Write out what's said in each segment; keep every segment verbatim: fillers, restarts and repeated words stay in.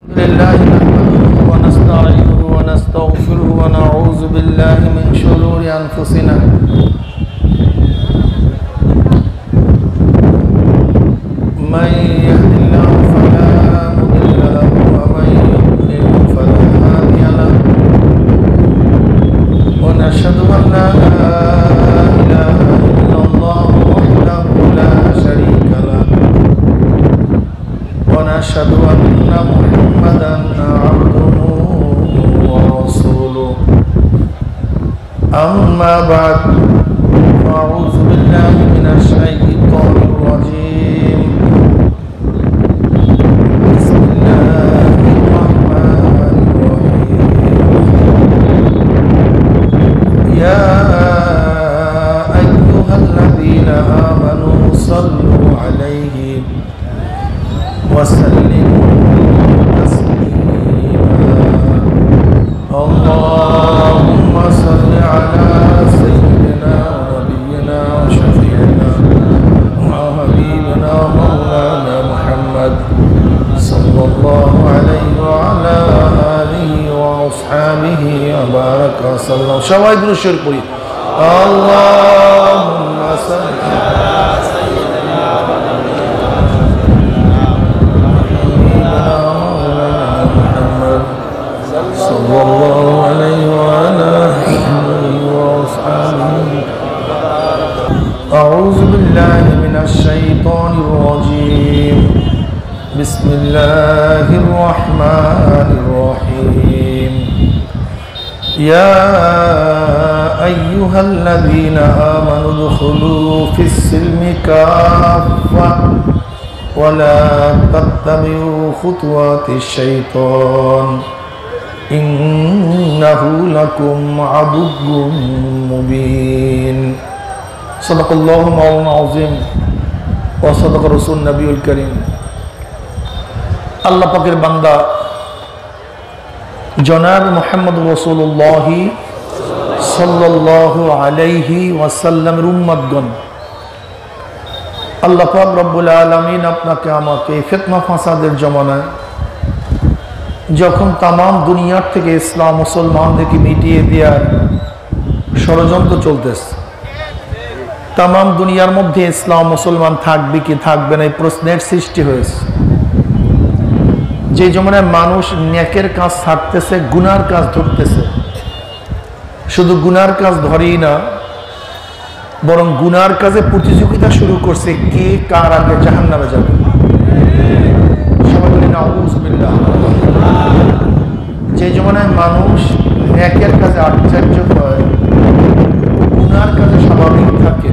لله نحمده ونستعينه ونستغفره ونعوذ بالله من شرور أنفسنا من يهد الله فلا مضل له ومن يضلل فلا هادي له ونشهد أن لا إله إلا الله وحده لا شريك له ونشهد أن محمدا عبده ورسوله أما بعد فأعوذ بالله من الشيطان الرجيم بسم الله الرحمن الرحيم يا أيها الذين آمنوا صلوا عليه وسلموا اللهم صل على سيدنا ونبينا وشفيعنا وحبيبنا مولانا محمد صلى الله عليه وعلى آله وأصحابه وبارك وسلم সবাই দ্রুত শুরু করি اللهم صل على سيدنا صلى الله عليه وعلى آله وأصحابه أعوذ بالله من الشيطان الرجيم بسم الله الرحمن الرحيم يا أيها الذين آمنوا ادخلوا في السلم كافة ولا تتبعوا خطوات الشيطان إنه لكم عدو مبين صدق الله مولانا العظيم وصدق رسول النبي الكريم আল্লাহ পাকের বান্দা জনাব মুহাম্মদ রাসূলুল্লাহ সাল্লাল্লাহু আলাইহি ওয়াসাল্লামের উম্মতগণ আল্লাহ পাক রব্বুল আলামিন আপনাকে আমাকে ফিতনা ফাসাদের জমানায় যখন তামাম দুনিয়ার থেকে ইসলাম মুসলমানদেরকে মিটিয়ে দেওয়ার ষড়যন্ত্র চলতেছে, তামাম দুনিয়ার মধ্যে ইসলাম মুসলমান থাকবে কি থাকবে না এই প্রশ্নের সৃষ্টি হয়েছে। যে জমানায় মানুষ নেকের কাজ ছাড়তেছে, গুনার কাজ ধরতেছে, শুধু গুনার কাজ ধরেই না বরং গুনার কাজে প্রতিযোগিতা শুরু করছে কে কার আগে জাহান্নামে যাবে। সবাই বলি নাউযুবিল্লাহ। যে জমানায় মানুষ নেকের কাজে আশ্চর্য হয়, গুনার কাজে স্বাভাবিক থাকে,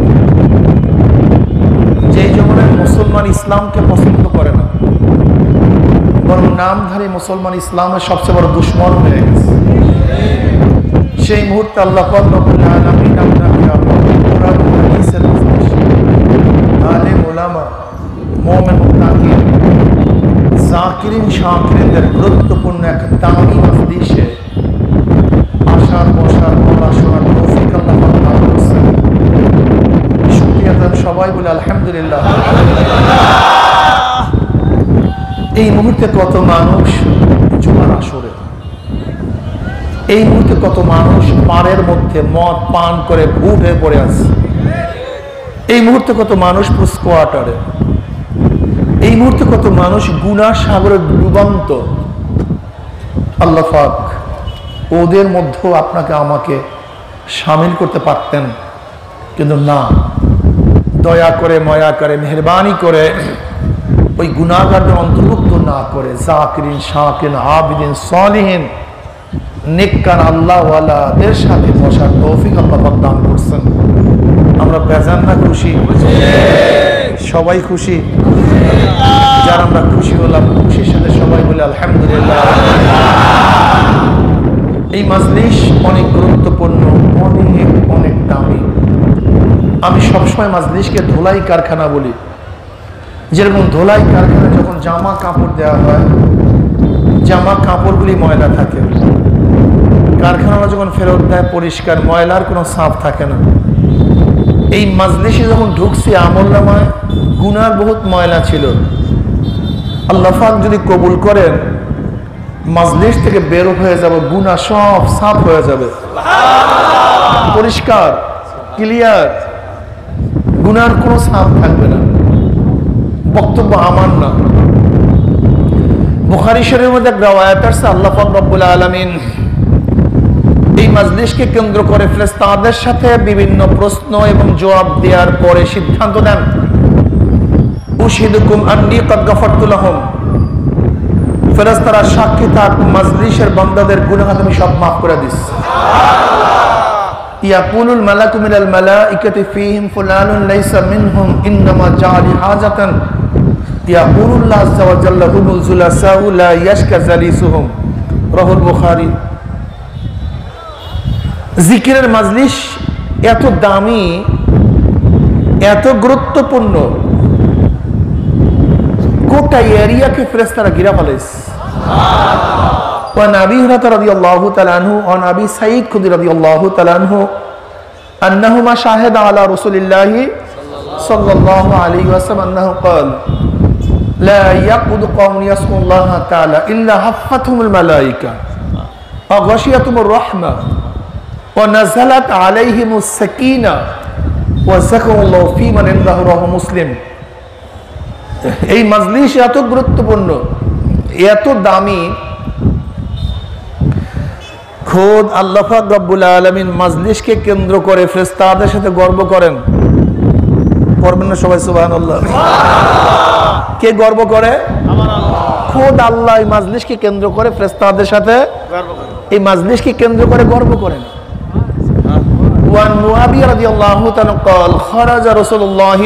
যে জমানায় মুসলমান ইসলামকে পছন্দ করে না বরং নামধারী মুসলমান ইসলামের সবচেয়ে বড় দুশ্মন হয়ে গেছে, সেই মুহূর্তে আল্লাহ পাক রব্বুল আলামিন আপনাকে কোরআন হাদিসের আলেম ওলামা মুমিন মুত্তাকিন জাকিরিন শাকিরিনদের গুরুত্বপূর্ণ এক দামি মজলিসে আসার বসার বলা শোনার তৌফিক আল্লাহ পাক দান করেছেন। শুকরিয়া দেন সবাই বলে আলহামদুলিল্লাহ। এই মুহূর্তে কত মানুষ জুমার আসরে, এই মুহূর্তে কত মানুষ পাড়ের মধ্যে মদ পান করে ভূত হয়ে পড়ে আছে, এই মুহূর্তে কত মানুষ স্কোয়াটারে, এই মুহূর্তে কত মানুষ গুনার সাগরে ডুবান্ত। আল্লাহ পাক ওদের মধ্যেও আপনাকে আমাকে শামিল করতে পারতেন, কিন্তু না, দয়া করে মায়া করে মেহেরবানি করে ওই গুনাহগারদের অন্তর্ভুক্ত না করে জাকিরিন শাকিরিন আবিদিন সালিহিন নেককার আল্লাহওয়ালাদের সাথে বসার তৌফিক আল্লাহ পাক দান করছেন। আমরা বেজান না খুশি? সবাই খুশি? যারা আমরা খুশি হলাম, খুশির সাথে সবাই বলে আলহামদুলিল্লাহ। এই মাজলিস অনেক গুরুত্বপূর্ণ, অনেক অনেক দামি। আমি সবসময় মাজলিসকে ধোলাই কারখানা বলি। যেরকম ধোলাই কারখানা যখন জামা কাপড় দেওয়া হয়, জামা কাপড়গুলি ময়লা থাকে, কারখানা যখন ফেরত দেয় পরিষ্কার, ময়লার কোনো ছাপ থাকে না। এই মাজলিসে যখন ঢুকছি আমলনামায় গুনার বহুত ময়লা ছিল, আল্লাহ পাক যদি কবুল করেন মাজলিস থেকে বের হয়ে যাব, গুনাহ সব সাফ হয়ে যাবে, পরিষ্কার ক্লিয়ার, গুনার কোনো ছাপ থাকবে না। বক্তব্য আমার না, বুখারী শরীফের মধ্যে এক রওয়ায়াত আছে, আল্লাহ পাক রব্বুল আলামিন এই মাজলিসকে কেন্দ্র করে ফেরেশতাদের সাথে বিভিন্ন প্রশ্ন এবং জবাব দেওয়ার পরে সিদ্ধান্ত দেন, উশহিদুকুম আন্নী ক্বাদ গাফারতু লাহুম, ফেরেশতারা সাক্ষী থাক, মাজলিসের বান্দাদের গুনাহ আমি সব মাফ করে দিচ্ছি। ইয়াকুলুল মালাকু মিনাল মালাইকাতি ফীহিম ফুলানুন লাইসা মিনহুম ইন্নামা জাআলি হাজাতান ইয়াকুলুল্লাহু আযজা ওয়া জাল্লা হুমুল জুলাসাউ লা ইয়াশকা জালিসুহুম, রাহুল বুখারী। জিকিরের মাজলিস এত দামি, এত গুরুত্বপূর্ণ, গোটা এরিয়াকে ফেরেশতারা ঘিরে ফেলেছে। وعن أبي هريرة رضي الله تعالى عنه وعن أبي سعيد الخدري رضي الله تعالى عنه أنهما شاهد على رسول الله صلى الله عليه وسلم أنه قال لا يقعد قوم يذكرون الله تعالى إلا حفتهم الملائكة وغشيتهم الرحمة ونزلت عليهم السكينة وذكرهم الله في من عنده رواه মুসলিম। এই মাজলিস এত গুরুত্বপূর্ণ, এত দামি, খোদ আল্লাহ পাক রব্বুল আলামিন মাজলিসকে কেন্দ্র করে ফেরেশতাদের সাথে গর্ব করেন। পড়বেন না সবাই সুবহানাল্লাহ? কে গর্ব করে? আমার আল্লাহ। খোদ আল্লাহ এই মাজলিসকে কেন্দ্র করে ফেরেশতাদের সাথে গর্ব করেন, এই মাজলিসকে কেন্দ্র করে গর্ব করেন। ওয়ান মুআবিয়া রাদিয়াল্লাহু তাআলা قال خرج رسول الله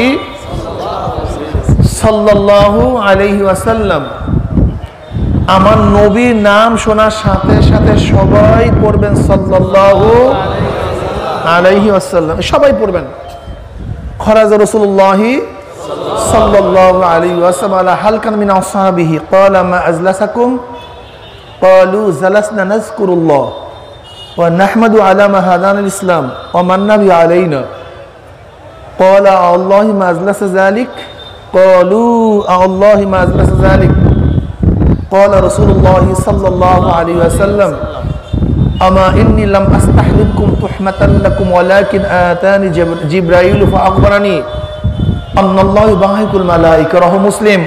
সাল্লাল্লাহু আলাইহি ওয়াসাল্লাম, আমার নবীর নাম শোনার সাথে সাথে সবাই পড়বেন সাল্লাল্লাহু আলাইহি ওয়াসাল্লাম, সবাই পড়বেন। খরাজ রাসূলুল্লাহ সাল্লাল্লাহু আলাইহি ওয়াসাল্লাম আলা হালকান মিন আসহাবিহি ক্বালা মা আজলাসাকুম ক্বালু জালাসনা নাযকুরুল্লাহ ওয়া নাহমাদু আলা মা হাদানাল ইসলাম ওয়া মান্না বি আলাইনা ক্বালা আল্লাহু মা আজলাসা যালিক ক্বালু আল্লাহু মা আজলাসা যালিক قال رسول الله صلى الله عليه وسلم أما إني لم أستحلبكم تحمة لكم ولكن آتاني جبرائيل فأخبرني أن الله يباهك الملائكة رواه মুসলিম।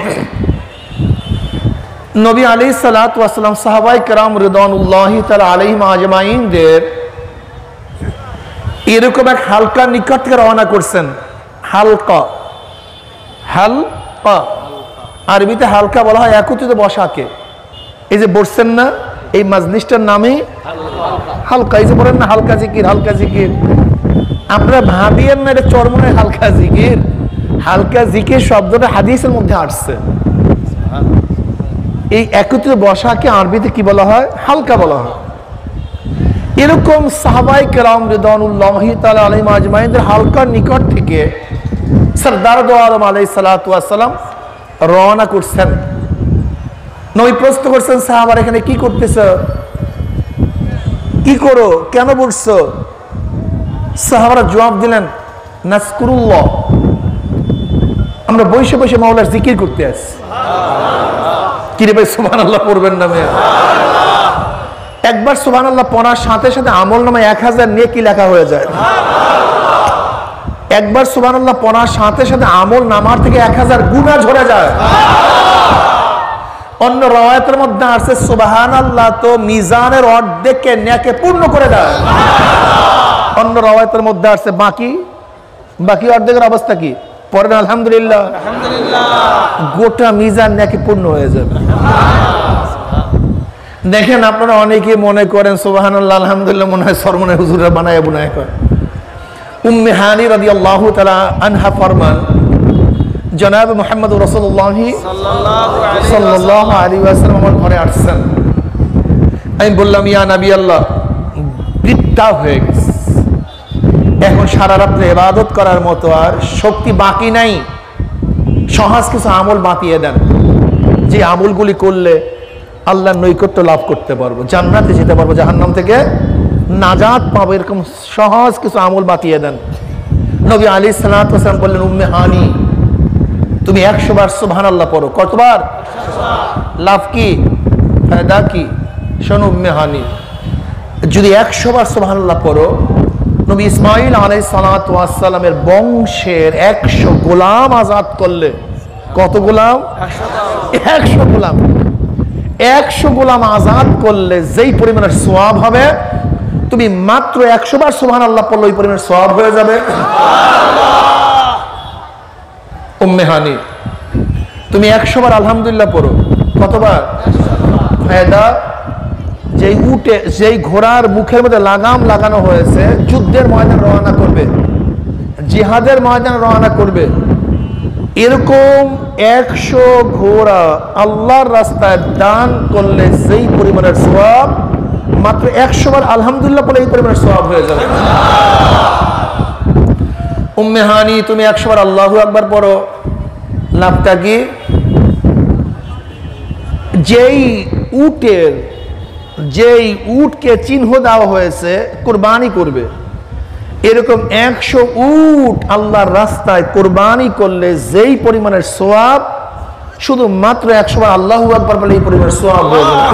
নবী আলাইহিস সালাতু ওয়াস সালাম সাহাবায়ে কেরাম রিদওয়ানুল্লাহি তাআলা আলাইহিম আজমাইনদের এরকম এক হালকা নিকট থেকে রওনা করছেন। হালকা, হালকা আরবিতে হালকা বলা হয় একত্রিত বসাকে। এই যে বসছেন না, এই মাজলিসটার নামে হালকা। এই যে বলেন না হালকা জিকির, হালকা জিকির, আপনারা ভাবিয়েন না এটা চরমনে হালকা জিকির। হালকা জিকির শব্দটা হাদিসের মধ্যে আসছে। এই একত্রিত বসাকে আরবিতে কি বলা হয়? হালকা বলা হয়। এরকম সাহাবায়ে কেরাম রিদওয়ানুল্লাহি তাআলা আলাইহিম আজমাইনদের হালকার নিকট থেকে সরদার দো আলম আলাইহিস সালাতু ওয়াস সালাম রওনা করছেন। নবী প্রশ্ন করছেন, সাহাবারা এখানে কি করতেছ? কি করো? কেন বলছো? সাহাবারা জবাব দিলেন, নাযকুরুল্লাহ, আমরা বসে বসে মাওলার জিকির করতে আসছি। কি রে ভাই, সুবহানাল্লাহ পড়বেন না? মেয়ে একবার সুবহানাল্লাহ পড়ার সাথে সাথে আমল নামায় এক হাজার নেকি লেখা হয়ে যায়। একবার সুবহানাল্লাহ পড়ার সাথে সাথে আমল নামার থেকে এক হাজার গুনাহ ঝরে যায়। অন্য রওয়ায়াতের মধ্যে আছে সুবহানাল্লাহ তো মিজানের অর্ধেককে নেকে পূর্ণ করে দেয়। অন্য রওয়ায়াতের মধ্যে আছে বাকি বাকি অর্ধেকের অবস্থা কি? পড়েন আলহামদুলিল্লাহ, আলহামদুলিল্লাহ, গোটা মিজান নেকে পূর্ণ হয়ে যাবে। দেখেন আপনারা অনেকে মনে করেন সুবহানাল্লাহ আলহামদুলিল্লাহ মনে হয় সরমনে হুজুররা বানায় বুনায় করে। উম্মে হানি রাদিয়াল্লাহু তাআলা আনহা ফরমান, জনাব মুহাম্মদ রাসূলুল্লাহ সাল্লাল্লাহু আলাইহি ওয়াসাল্লাম আমার ঘরে আসছেন। আমি বললাম, ইয়া নবী আল্লাহ, বৃদ্ধা হয়ে গেছে, এখন সারা রাত্রে ইবাদত করার মতো আর শক্তি বাকি নাই, সহজ কিছু আমল বাতিয়ে দেন, যে আমলগুলি করলে আল্লাহর নৈকট্য লাভ করতে পারবো, জান্নাতে যেতে পারবো, জাহান্নাম থেকে নাজাত পাবো, এরকম সহজ কিছু আমল বাতিয়ে দেন। নবী আলাইহিস সালাতু ওয়াস সালাম বললেন, উম্মে হানি, তুমি একশো বার সুবহানাল্লাহ পড়ো। কতবার? লাভ কি, ফায়দা কি? শোনো উম্মে হানি, যদি একশো বার সুবহানাল্লাহ পড়ো, নবী ইসমাইল আলাইহিস সালাতু ওয়াস সালামের বংশের একশো গোলাম আজাদ করলে, কত গোলাম? একশো গোলাম। একশো গোলাম আজাদ করলে যেই পরিমাণের সওয়াব হবে, তুমি মাত্র একশো বার সুবহানাল্লাহ পড়লে ওই পরিমাণের সওয়াব হয়ে যাবে। উম্মে হানি, তুমি একশো বার আলহামদুলিল্লাহ পড়ো, কতবার? ফায়দা, যেই উটে যেই ঘোড়ার মুখের মধ্যে লাগাম লাগানো হয়েছে, যুদ্ধের ময়দান রওনা করবে, জিহাদের ময়দান রওনা করবে, এরকম একশো ঘোড়া আল্লাহর রাস্তায় দান করলে যেই পরিমাণের সওয়াব, মাত্র একশো বার আলহামদুলিল্লাহ বলে এই পরিমাণের সওয়াব হয়ে যাবে। উম্মে হানি, তুমি একশো বার আল্লাহু আকবার পড়ো, লাভটা কি? যেই উটের যেই উটকে চিহ্ন দেওয়া হয়েছে কুরবানি করবে, এরকম একশো উট আল্লাহর রাস্তায় কুরবানি করলে যেই পরিমাণের সওয়াব, শুধু মাত্র একশো বার আল্লাহু আকবার বলে এই পরিমাণের সওয়াব হয়ে যাবে।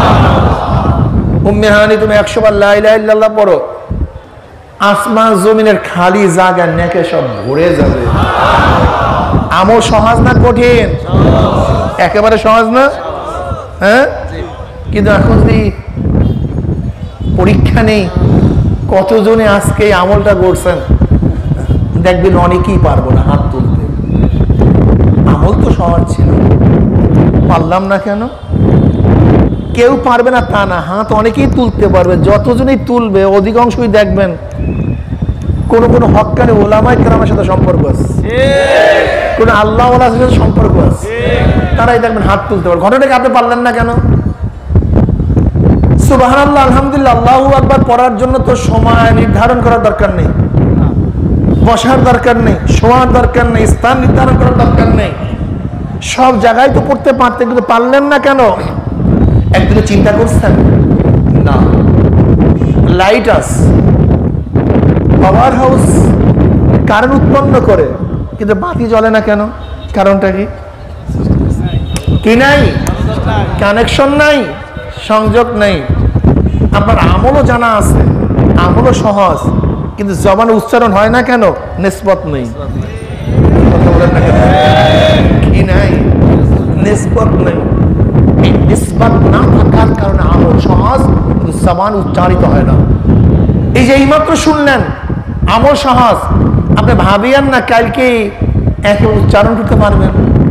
উম্মে হানি, তুমি একশো বার লা ইলাহা ইল্লাল্লাহ পড়ো, আসমান জমিনের খালি জায়গা নেকে সব ভরে যাবে। আমল সহজ না কঠিন? একেবারে সহজ না? হ্যাঁ, কিন্তু এখন যদি পরীক্ষা নেই, কতজনে আজকে এই আমলটা করছেন, দেখবেন অনেকেই পারবো না হাত তুলতে। আমল তো সহজ ছিল, পারলাম না কেন? কেউ পারবে না তা না, হাত অনেকেই তুলতে পারবে। যতজনই তুলবে অধিকাংশই দেখবেন কোন কোন হক্কানি ওলামায়ে কেরামের সাথে সম্পর্ক আছে, কোন আল্লাহ ওয়ালার সাথে সম্পর্ক আছে, তারাই দেখবেন হাত তুলতে পারবে। ঘটনাটাকে আপনি পারলেন না কেন? সুবহানাল্লাহ, আলহামদুলিল্লাহ, আল্লাহু আকবার পড়ার জন্য তো সময় নির্ধারণ করার দরকার নেই, বসার দরকার নেই, শোয়ার দরকার নেই, স্থান নির্ধারণ করার দরকার নেই, সব জায়গায় তো পড়তে পারতেন, কিন্তু পারলেন না কেন? একদিনে চিন্তা করছেন না? লাইট আস, পাওয়ার হাউস কারেন্ট উৎপন্ন করে, কিন্তু বাতি জ্বলে না কেন? কারণটা কি? কি নাই? কানেকশন নাই, সংযোগ নেই। আপনার আমলও জানা আছে, আমলও সহজ, কিন্তু জবানে উচ্চারণ হয় না কেন? নিসবত নেই। কথা বলেন না কেন? কি নাই? নিসবত নেই। এই নিসবত না থাকার কারণে আমল সহজ, কিন্তু জবান উচ্চারিত হয় না। এই যে এইমাত্র শুনলেন আমল সহজ, আপনি ভাবিয়েন না কালকে একে উচ্চারণ করতে পারবেন।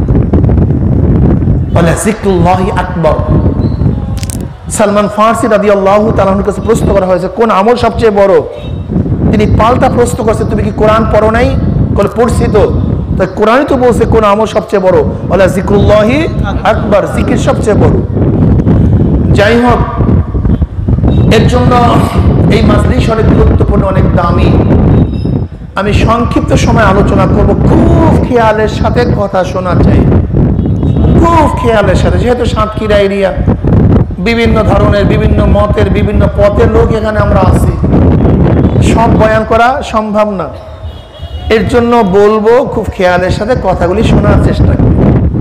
বলে জিক্রুল্লাহি আকবার। সালমান ফারসি রাদিয়াল্লাহু তাআলা আনহুর কাছে প্রশ্ন করা হয়েছে কোন আমল সবচেয়ে বড়? তিনি পাল্টা প্রশ্ন করছে, তুমি কি কোরআন পড়ো নাই? বলে পড়ছি তো। তাই কোরআনই তো বলছে কোন আমল সবচেয়ে বড়। বলে জিক্রুল্লাহি আকবার, জিকির সবচেয়ে বড়। যাই হোক, এর জন্য এই মাজলিস অনেক গুরুত্বপূর্ণ, অনেক দামি। আমি সংক্ষিপ্ত সময় আলোচনা করব, খুব খেয়ালের সাথে কথা শোনা চাই, খুব খেয়ালের সাথে। যেহেতু সাতক্ষীরা এরিয়া, বিভিন্ন ধরনের, বিভিন্ন মতের, বিভিন্ন পথের লোক এখানে আমরা আছি, সব বয়ান করা সম্ভব না। এর জন্য বলবো খুব খেয়ালের সাথে কথাগুলি শোনার চেষ্টা করি।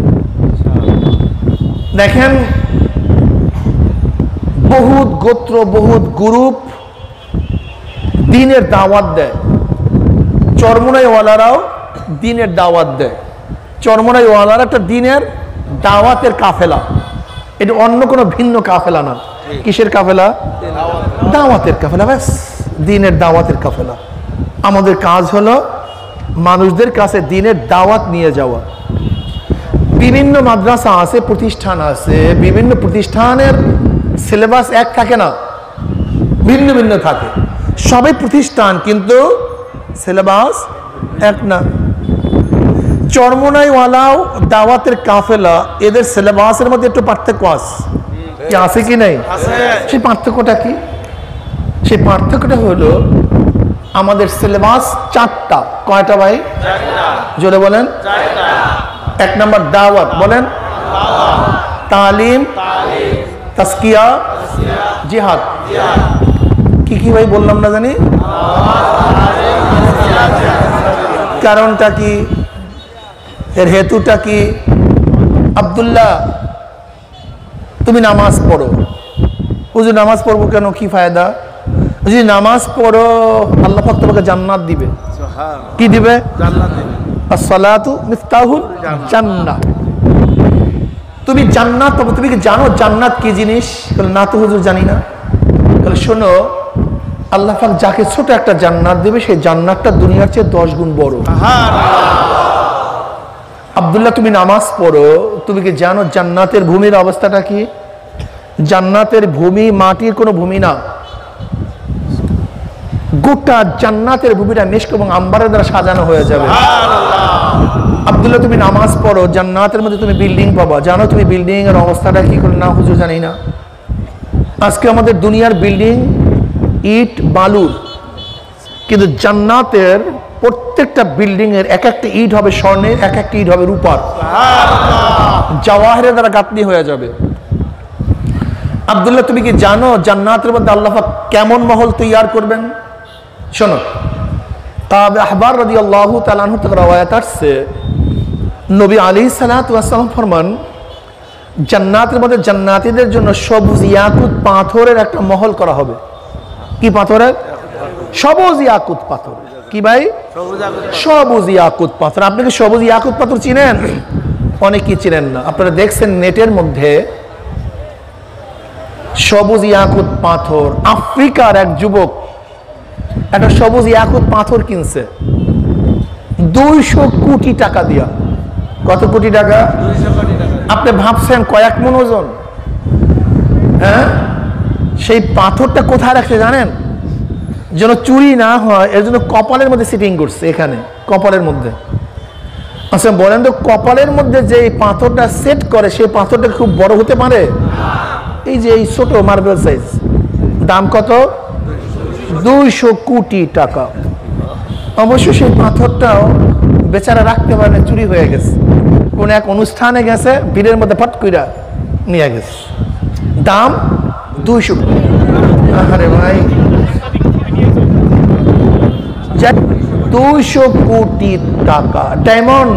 দেখেন, বহুত গোত্র, বহুত গ্রুপ দ্বীনের দাওয়াত দেয়। চরমোনাইওয়ালারাও দ্বীনের দাওয়াত দেয়। চরমোনাইওয়ালারা একটা দ্বীনের দাওয়াতের কাফেলা, এটা অন্য কোনো ভিন্ন কাফেলা না। কিসের কাফেলা? দাওয়াতের কাফেলা, ব্যাস, দ্বীনের দাওয়াতের কাফেলা। আমাদের কাজ হলো মানুষদের কাছে দ্বীনের দাওয়াত নিয়ে যাওয়া। বিভিন্ন মাদ্রাসা আছে, প্রতিষ্ঠান আছে, বিভিন্ন প্রতিষ্ঠানের সিলেবাস এক থাকে না, ভিন্ন ভিন্ন থাকে। সবই প্রতিষ্ঠান, কিন্তু সিলেবাস এক না। চরমোনাইওয়ালাও দাওয়াতের কাফেলা, এদের সিলেবাসের মধ্যে একটু পার্থক্য আছে, কি আছে কি নাই? সেই পার্থক্যটা কি? সেই পার্থক্যটা হলো আমাদের সিলেবাস চারটা। কয়টা ভাই? জোরে বলেন। এক নম্বর দাওয়াত, বলেন। তালিম, তাসকিয়া, জিহাদ। কি কি ভাই বললাম না জানি? কারণটা কি? এর হেতুটা কি? আব্দুল্লাহ, তুমি নামাজ পড়ো, হুজুর নামাজ পড়বো কেন, কি ফায়দা? যদি নামাজ পড়ো আল্লাহ পাক তোমাকে জান্নাত দিবে। কি দিবে? জান্নাত দিবে। আসসালাতু মিফতাহুল জান্নাহ। তুমি জান্নাত পাবে। তুমি কি জানো জান্নাত কি জিনিস? না তো হুজুর জানি না। তাহলে শোনো, আল্লাহ পাক যাকে ছোট একটা জান্নাত দেবে সেই জান্নাতটা দুনিয়ার চেয়ে দশ গুণ বড়। আব্দুল্লাহ, তুমি নামাজ পড়ো, তুমি কি জানো জান্নাতের ভূমির অবস্থাটা কি? জান্নাতের ভূমি মাটির কোনো ভূমি না, গোটা জান্নাতের ভূমিটা মিশক এবং আম্বারের দ্বারা সাজানো হয়ে যাবে। আব্দুল্লাহ, তুমি নামাজ পড়ো, জান্নাতের মধ্যে তুমি বিল্ডিং পাবা। জানো তুমি বিল্ডিং এর অবস্থাটা কি করে? না হুজুর জানি না। আজকে আমাদের দুনিয়ার বিল্ডিং ইট বালুর, কিন্তু জান্নাতের প্রত্যেকটা বিল্ডিং এর এক একটা ইট হবে স্বর্ণের, এক একটা ইট হবে রূপার, জাওয়াহিরের দ্বারা গাঁথনি হয়ে যাবে। আব্দুল্লাহ, তুমি কি জানো জান্নাতের মধ্যে আল্লাহ পাক কেমন মহল তৈয়ার করবেন? শোনো, কাব আহবার রাদিয়াল্লাহু তাআলা আনহু থেকে রওয়ায়াত আসছে, নবী আলাইহিস সালাতু ওয়াস সালাম ফরমান, জান্নাতের মধ্যে জান্নাতীদের জন্য সবুজ ইয়াকুত পাথরের একটা মহল করা হবে। কি পাথরের? সবুজ ইয়াকুত পাথর। কি ভাই? সবুজ ইয়াকুত পাথর। আপনি কি সবুজ ইয়াকুত পাথর চিনেন? অনেকেই চিনেন না। আপনারা দেখছেন নেটের মধ্যে সবুজ ইয়াকুত পাথর। আফ্রিকার এক যুবক একটা সবুজ ইয়াকুত পাথর কিনছে দুইশো কোটি টাকা দিয়া। কত কোটি টাকা? আপনি ভাবছেন কয়েক মন ওজন? হ্যাঁ, সেই পাথরটা কোথায় রাখছে জানেন? যেন চুরি না হয় এর জন্য কপালের মধ্যে সিটিং করছে, এখানে কপালের মধ্যে। আচ্ছা বলেন তো, কপালের মধ্যে যে পাথরটা সেট করে সেই পাথরটা খুব বড় হতে পারে? এই যে এই ছোট মার্বেল সাইজ, দাম কত? দুইশো কোটি টাকা। অবশ্য সেই পাথরটাও বেচারা রাখতে পারে না, চুরি হয়ে গেছে। কোন এক অনুষ্ঠানে গেছে, ভিড়ের মধ্যে ফট কইরা নিয়ে গেছে। দাম দুইশো কোটি। আরে ভাই, দুইশো কোটি টাকা ডায়মন্ড।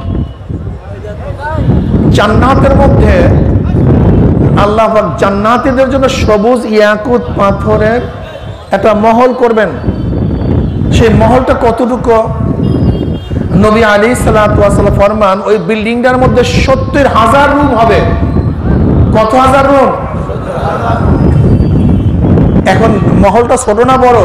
জান্নাতের মধ্যে আল্লাহ পাক জান্নাতীদের জন্য সবুজ ইয়াকুত পাথরের একটা মহল করবেন। সেই মহলটা কতটুকু? নবী আলাইহিস সালাতু ওয়াস সালাম ফরমান, ওই বিল্ডিংটার মধ্যে সত্তর হাজার রুম হবে। কত হাজার রুম? এখন মহলটা ছোট না বড়?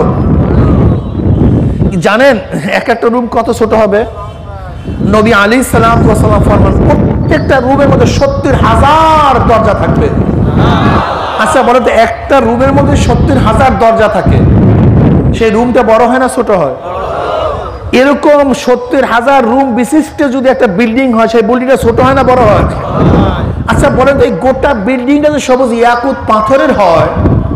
জানেন এক একটা রুম কত ছোট হবে? নবী আলাইহিস সালাতু ওয়াস সালাম ফরমান, প্রত্যেকটা রুমের মধ্যে সত্তর হাজার দরজা থাকবে। আচ্ছা বলো তো, একটা রুমের মধ্যে সত্তর হাজার দরজা থাকে, সেই রুমটা বড় হয় না ছোট হয়? এরকম সত্তর হাজার রুম বিশিষ্ট যদি একটা বিল্ডিং হয়, সেই বিল্ডিংটা ছোট হয় না বড় হয়? আচ্ছা বলেন তো, এই গোটা বিল্ডিংটা যদি সবুজ ইয়াকুত পাথরের হয়,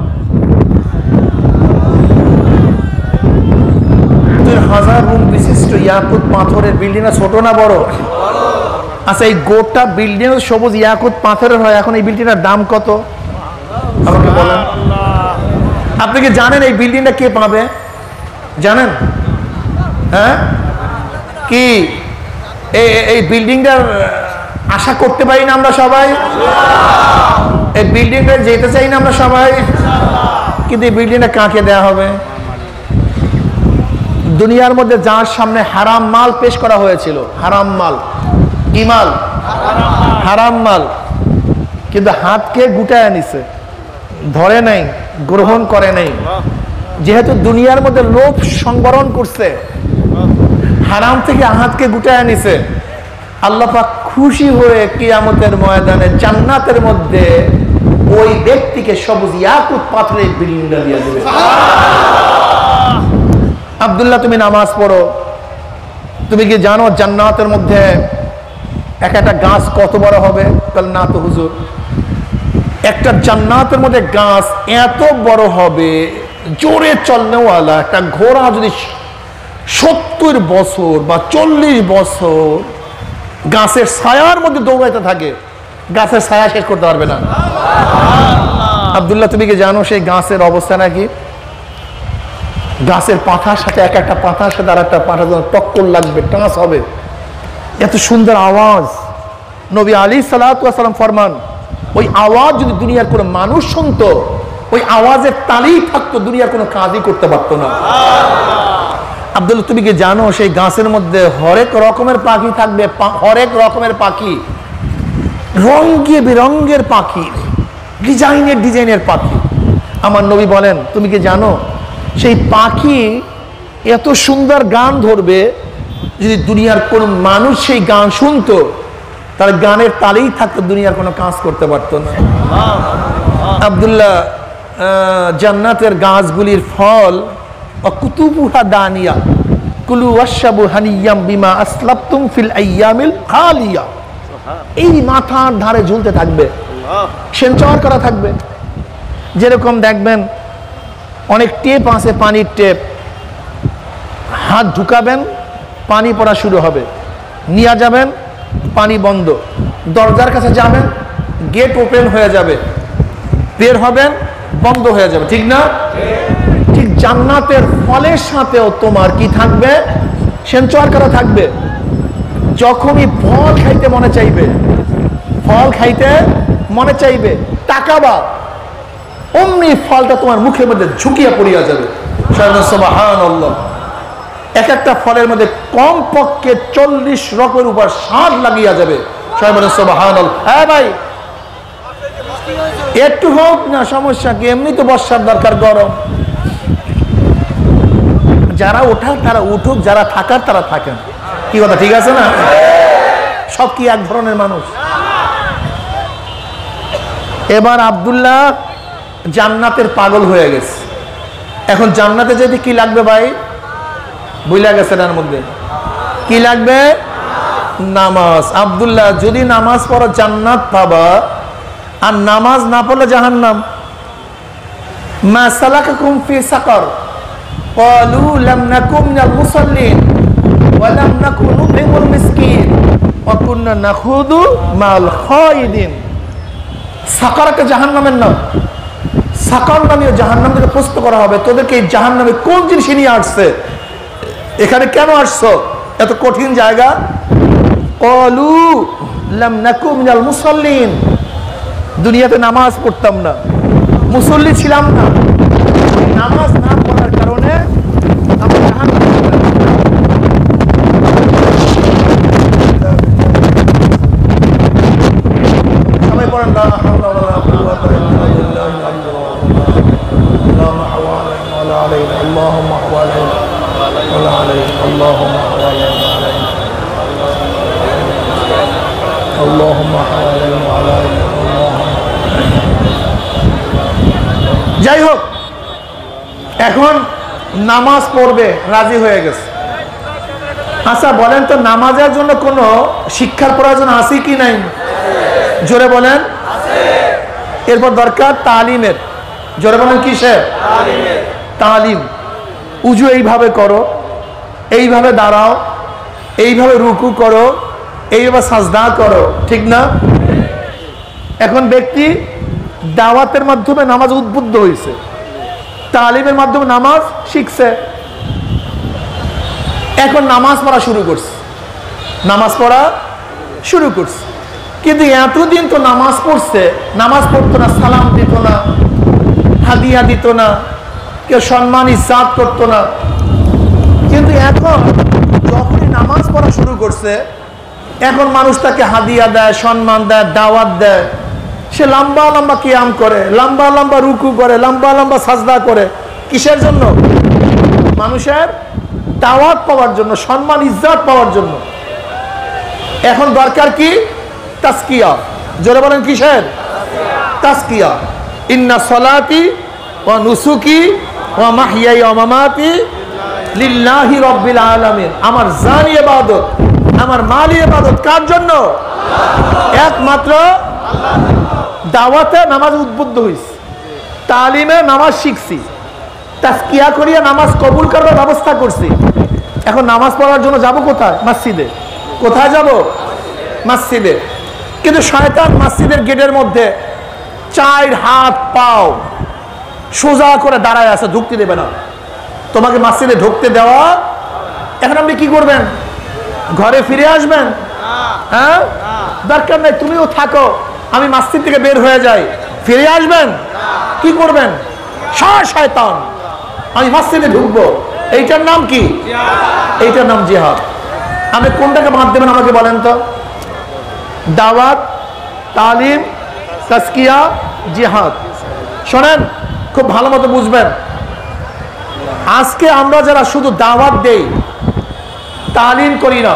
হাজার রুম বিশিষ্ট ইয়াকুত পাথরের বিল্ডিংটা ছোট না বড়? আচ্ছা এই গোটা বিল্ডিং সবুজ ইয়াকুত পাথরের হয়, এখন এই বিল্ডিংটার দাম কত আমাকে বলেন? আপনি কি জানেন এই বিল্ডিংটা কে পাবে? জানেন? হ্যাঁ, কি এই বিল্ডিংটার আশা করতে পারি না আমরা সবাই? এই বিল্ডিংটা যেতে চাই না আমরা সবাই? কিন্তু এই বিল্ডিংটা কাকে দেয়া হবে? দুনিয়ার মধ্যে যার সামনে হারাম মাল পেশ করা হয়েছিল, হারাম মাল, কি মাল? হারাম মাল, কিন্তু হাতকে গুটায় নিছে, ধরে নাই, গ্রহণ করে নাই। যেহেতু দুনিয়ার মধ্যে লোভ সংবরণ করছে, হারাম থেকে হাতকে গুটায় নিছে, আল্লাহ পাক খুশি হয়ে কিয়ামতের ময়দানে জান্নাতের মধ্যে ওই ব্যক্তিকে সবুজ ইয়াকুত পাথরের বিল্ডিংটা দিয়ে দেবে। আব্দুল্লাহ, তুমি নামাজ পড়ো, তুমি কি জানো জান্নাতের মধ্যে এক একটা গাছ কত বড় হবে? তাহলে না তো হুজুর, একটা জান্নাতের মধ্যে গাছ এত বড় হবে, জোরে চলনেওয়ালা একটা ঘোড়া যদি সত্তর বছর বা চল্লিশ বছর গাছের ছায়ার মধ্যে দৌড়াইতে থাকে, গাছের ছায়া শেষ করতে পারবে না। আব্দুল্লাহ, তুমি কি জানো সেই গাছের অবস্থা নাকি? গাছের পাতার সাথে এক একটা পাতার সাথে আর একটা পাতা টক্কর লাগবে, টাচ হবে, এত সুন্দর আওয়াজ। নবী আলাইহিস সালাতু ওয়াস সালাম ফরমান, ওই আওয়াজ যদি দুনিয়ার কোনো মানুষ শুনতো, ওই আওয়াজের তালেই থাকতো, দুনিয়ার কোনো কাজই করতে পারতো না। আব্দুল্লাহ, তুমি কি জানো সেই গাছের মধ্যে হরেক রকমের পাখি থাকবে, হরেক রকমের পাখি, রঙে বেরঙের পাখি, ডিজাইনের ডিজাইনের পাখি। আমার নবী বলেন, তুমি কি জানো সেই পাখি এত সুন্দর গান ধরবে, যদি দুনিয়ার কোন মানুষ সেই গান শুনতো তাহলে গানের তালেই থাকতো, দুনিয়ার কোনো কাজ করতে পারতো না। আব্দুল্লাহ, জান্নাতের গাছগুলির ফল কুতুবুহা দানিয়া কুলু ওয়াশরাবু হানিয়াম বিমা আসলাফতুম ফিল আইয়ামিল খালিয়া, এই মাথার ধারে ঝুলতে থাকবে, সেঞ্চর করা থাকবে। যেরকম দেখবেন অনেক টেপ আছে, পানির টেপ, হাত ঢুকাবেন পানি পড়া শুরু হবে, নিয়ে যাবেন পানি বন্ধ, দরজার কাছে যাবেন গেট ওপেন হয়ে যাবে, বের হবেন বন্ধ হয়ে যাবে, ঠিক না? ঠিক জান্নাতের ফলের সাথেও তোমার কি থাকবে? সেঞ্চর করা থাকবে। যখনই ফল খাইতে মনে চাইবে, ফল খাইতে মনে চাইবে, তাকাবা, অমনি ফলটা তোমার মুখের মধ্যে ঝুঁকিয়া পড়িয়া যাবে। সুবহানাল্লাহ। এক একটা ফলের মধ্যে কম পক্ষে চল্লিশ রকমের উপর স্বাদ লাগিয়া যাবে। সুবহানাল্লাহ। হ্যাঁ ভাই, একটু হোক না সমস্যা কি, এমনি তো বর্ষার দরকার, গরম। যারা ওঠার তারা উঠুক, যারা থাকার তারা থাকেন, কি কথা ঠিক আছে না? সব কি এক ধরনের মানুষ? এবার আব্দুল্লাহ জান্নাতের পাগল হয়ে গেছে। এখন জান্নাতে যেতে কি লাগবে ভাই? বুঝলা গেছে তার মধ্যে কি লাগবে? নামাজ। আব্দুল্লাহ, যদি নামাজ পড়ো জান্নাত পাবা, আর নামাজ না পড়লে জাহান্নাম। মা সালাকাকুম ফি সাকার ক্বালু লাম নাকু মিনাল মুসাল্লিন ওয়া লাম নাকু নুত'imul মিসকিন ওয়া কুননা নাখুদু মাল খায়িদিন। সাকার একটা জাহান্নামের নাম। সাকার নামে জাহান্নাম থেকে প্রশ্ন করা হবে, তোদেরকে এই জাহান্নামে কোন জিনিস নিয়ে আসছে, এখানে কেন আসছো, এত কঠিন জায়গা? ক্বালু লাম নাকু মিনাল মুসাল্লিন, দুনিয়াতে নামাজ পড়তাম না, মুসল্লি ছিলাম না, নামাজ না পড়ার কারণে আমরা জাহান্নামে গেলাম। সবাই পড়েন লা হাওলা ওয়ালা কুওয়াতা ইল্লা বিল্লাহিল আলিয়্যিল আযীম। আল্লাহুম্মা হাওয়ালাইনা ওয়ালা আলাইনা, আল্লাহুম্মা হাওয়ালাইনা ওয়ালা আলাইনা, আল্লাহুম্মা হাওয়ালাইনা ওয়ালা আলাইনা, আল্লাহুম্মা হাওয়ালাইনা ওয়ালা আলাইনা। যাই হোক, এখন নামাজ পড়বে রাজি হয়ে গেছে। আচ্ছা বলেন তো, নামাজের জন্য কোনো শিক্ষার প্রয়োজন আছে কি নাই? জোরে বলেন। এরপর দরকার তালিমের। জোরে বলেন কিসের? তালিম। উজু এইভাবে করো, এইভাবে দাঁড়াও, এইভাবে রুকু করো, এইভাবে সাজদা করো, ঠিক না? এখন ব্যক্তি দাওয়াতের মাধ্যমে নামাজ উদ্বুদ্ধ হয়েছে, তালিমের মাধ্যমে নামাজ শিখছে, এখন নামাজ পড়া শুরু করছে, নামাজ পড়া শুরু করছে। কিন্তু এতদিন তো নামাজ পড়ছে, নামাজ পড়তো না, সালাম দিত না, হাদিয়া দিত না, কেউ সম্মান ইজ্জত করতো না। কিন্তু এখন যখনই নামাজ পড়া শুরু করছে, এখন মানুষ তাকে হাদিয়া দেয়, সম্মান দেয়, দাওয়াত দেয়। সে লম্বা লম্বা কিয়াম করে, লম্বা লম্বা রুকু করে, লম্বা লম্বা সাজদা করে। কিসের জন্য? মানুষের দাওয়াত পাওয়ার জন্য, সম্মান ইজ্জত পাওয়ার জন্য। এখন দরকার কি? তাজকিয়া। জোরে বলেন কিসের? তাজকিয়া। ইন্না সলাতি ওয়া নুসুকি ওয়া মাহইয়াই ওয়া মামাতি লিল্লাহি রাব্বিল আলামিন। আমার জান ইবাদত, আমার মালি ইবাদত কার জন্য? একমাত্র আল্লাহ। দাওয়াতে নামাজ উদ্বুদ্ধ হইছে, তালিমে নামাজ শিখছি, তাজকিয়া করিয়া নামাজ কবুল করার ব্যবস্থা করছি। এখন নামাজ পড়ার জন্য যাব কোথায়? মসজিদে। কোথায় যাব? মসজিদে। কিন্তু শয়তান মসজিদের গেটের মধ্যে চার হাত পাও সোজা করে দাঁড়ায় আছে, ঢুকতে দেবে না। তোমাকে মসজিদে ঢুকতে দেওয়া। এখন আপনি কি করবেন? ঘরে ফিরে আসবেন? হ্যাঁ, দরকার নেই, তুমিও থাকো, আমি মসজিদ থেকে বের হয়ে যাই। ফিরে আসবেন? কি করবেন? শয়তান আমি মসজিদে ঢুকবো, এইটার নাম কি? এইটার নাম জিহাদ। আপনি কোনটাকে বাদ দেবেন আমাকে বলেন তো? দাওয়াত, তালিম, তাজকিয়া, জিহাদ। শোনেন, খুব ভালো মতো বুঝবেন। আজকে আমরা যারা শুধু দাওয়াত দেই, তালিম করি না,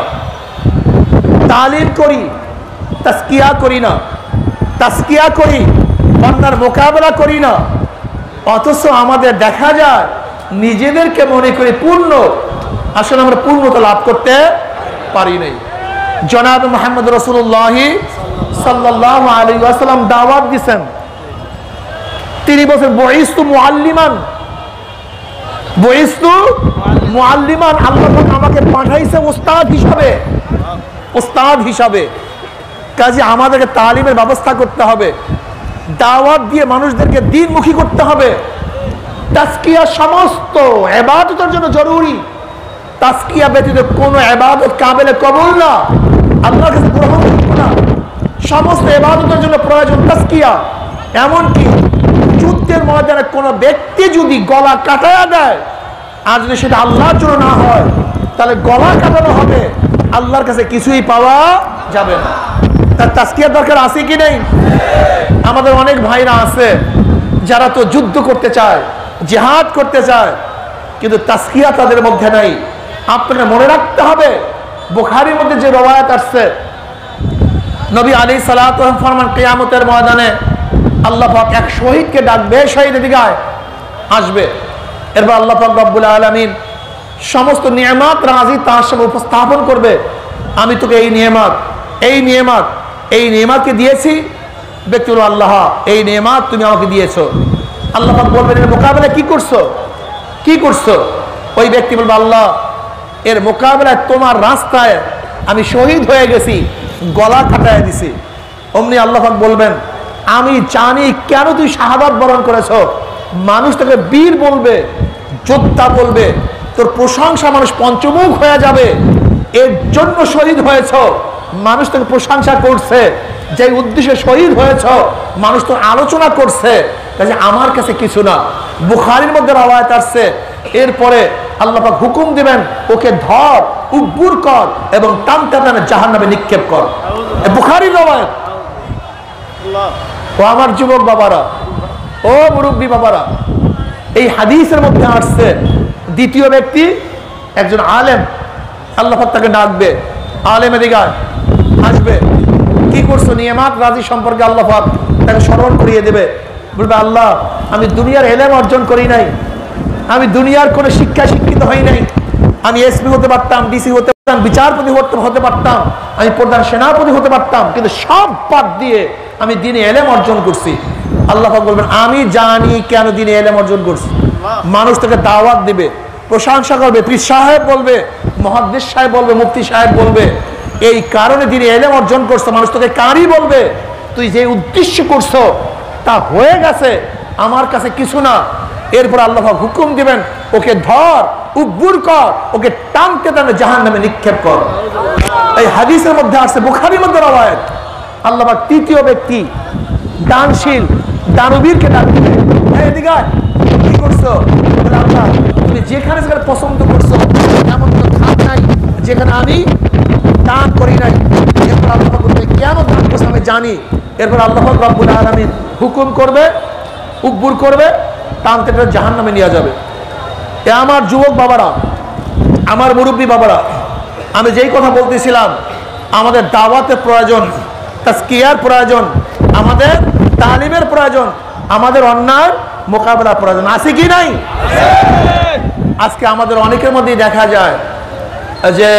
তালিম করি, তাজকিয়া করি না, তাজকিয়া করি, অন্যার মোকাবেলা করি না, অথচ আমাদের দেখা যায় নিজেদেরকে মনে করি পূর্ণ, আসলে আমরা পূর্ণতা লাভ করতে পারি নাই। জনাব মুহাম্মদ রাসূলুল্লাহ সাল্লাল্লাহু আলাইহি ওয়াসাল্লাম দাওয়াত দিয়েছেন, তিনি বলেন বুইস্তু মুআল্লিমান, বুইস্তু মুআল্লিমান, আল্লাহ পাক আমাকে পাঠাইছে ওস্তাদ হিসাবে, ওস্তাদ হিসাবে। কাজে আমাদেরকে তালিমের ব্যবস্থা করতে হবে, দাওয়াত দিয়ে মানুষদেরকে দ্বীনমুখী করতে হবে। তাজকিয়া সমস্ত ইবাদতের জন্য জরুরি। তাজকিয়া ব্যতীত কোনো ইবাদত কাবিলে কবুল না, আল্লাহর কাছে গ্রহণযোগ্য না। সমস্ত ইবাদতের জন্য প্রয়োজন তাজকিয়া। এমনকি যুদ্ধের ময়দানে কোনো ব্যক্তি যদি গলা কাটায়া দেয়, আর যদি সেটা আল্লাহর জন্য না হয়, তাহলে গলা কাটানো হবে, আল্লাহর কাছে কিছুই পাওয়া যাবে না। তার তাজকিয়ার দরকার আছে কি নেই? আমাদের অনেক ভাইরা আছে যারা তো যুদ্ধ করতে চায়, জিহাদ করতে চায়, কিন্তু তাজকিয়া তাদের মধ্যে নাই। আপনাকে মনে রাখতে হবে, বুখারীর মধ্যে যে রওয়ায়াত আসছে, নবী আলাইহিস সালাতু ওয়াস সালাম ফরমান কিয়ামতের ময়দানে আল্লাহ পাক এক শহীদকে ডাকবে, শহীদ এদিকে আসবে। এরপর আল্লাহ পাক রব্বুল আলামিন সমস্ত নিয়ামত রাজি তার সামনে উপস্থাপন করবে। আমি তোকে এই নিয়ামত, এই নিয়ামত, এই নিয়ামতকে দিয়েছি। ব্যক্তি বলবে আল্লাহ, এই নিয়ামত তুমি আমাকে দিয়েছো। আল্লাহ পাক বলবেন এর মোকাবেলায় কি করছো, কি করছো? ওই ব্যক্তি বলবে আল্লাহ, এর মোকাবেলায় তোমার রাস্তায় আমি শহীদ হয়ে গেছি, গলা কাটায় দিছি। অমনি আল্লাহ পাক বলবেন আমি জানি কেন তুই শাহাদাত বরণ করেছো। মানুষ তোকে বীর বলবে, যোদ্ধা বলবে, তোর প্রশংসা মানুষ পঞ্চমুখ হয়ে যাবে। এর জন্য শহীদ হয়েছ, মানুষ তোকে প্রশংসা করছে। যে উদ্দেশ্যে শহীদ হয়েছ, মানুষ তো আলোচনা করছে। কাজে আমার কাছে কিছু না। বুখারীর মধ্যে রওয়ায়াত আসছে, এরপরে আল্লাহ পাক হুকুম দিবেন ওকে ধর, উব্বুর কর এবং টানতে টানে জাহান্নামে নিক্ষেপ কর। বুখারীর রওয়ায়াত। ও আমার যুবক বাবারা, ও মুরব্বী বাবারা, এই হাদিসের মধ্যে আসছে দ্বিতীয় ব্যক্তি একজন আলেম, আল্লাহ পাক তাকে ডাকবে, আলেম এদিকে আসবে। কি করছো? নিয়ামত রাজি সম্পর্কে আল্লাহ পাক তাকে স্মরণ করিয়ে দেবে। বলবে আল্লাহ, আমি দুনিয়ার এলেম অর্জন করি নাই, আমি দুনিয়ার কোনো শিক্ষায় শিক্ষিত হই নাই। আমি এসপি হতে পারতাম, ডিসি হতে পারতাম, বিচারপতি হতে পারতাম, আমি প্রধান সেনাপতি হতে পারতাম, কিন্তু সব বাদ দিয়ে আমি দিনে এলেম অর্জন করছি। আল্লাহ পাক বলবেন আমি জানি কেন দিনে এলেম অর্জন করছি। মানুষ তাকে দাওয়াত দিবে, প্রশংসা করবে, পীর সাহেব বলবে, মুহাদ্দিস সাহেব বলবে, মুফতি সাহেব বলবে, এই কারণে দিনে এলেম অর্জন করছো। মানুষ তোকে কারি বলবে, তুই যে উদ্দেশ্য করছো তা হয়ে গেছে, আমার কাছে কিছু না। এরপর আল্লাহ পাক হুকুম দিবেন ওকে ধর, উব্বুর কর, ওকে টানতে টানতে জাহান্নামে নিক্ষেপ কর। এই হাদিসের মধ্যে আছে, বুখারীর মধ্যে রওয়ায়াত। আল্লাহ পাক তৃতীয় ব্যক্তি দানশীল দানবীরকে ডাক দিবে, এদিকে আয়, কি করছো? আল্লাহ, তুমি যেখানে যেখানে পছন্দ করছো এমন কোনো খাত নাই যেখানে আমি দান করি নাই। এরপর আল্লাহ পাক বলবে কেন দান করছো আমি জানি। এরপর আল্লাহ পাক রব্বুল আলামিন হুকুম করবে, উব্বুর করবে, টানতে টানতে জাহান্নামে নিয়ে যাবে। এ আমার যুবক বাবারা, আমার মুরব্বী বাবারা, আমি যেই কথা বলতেছিলাম, আমাদের দাওয়াতের প্রয়োজন, তাজকিয়ার প্রয়োজন, আমাদের তালিমের প্রয়োজন, আমাদের অন্যায় মোকাবেলার প্রয়োজন আছে কি নাই? আজকে আমাদের অনেকের মধ্যেই দেখা যায় যে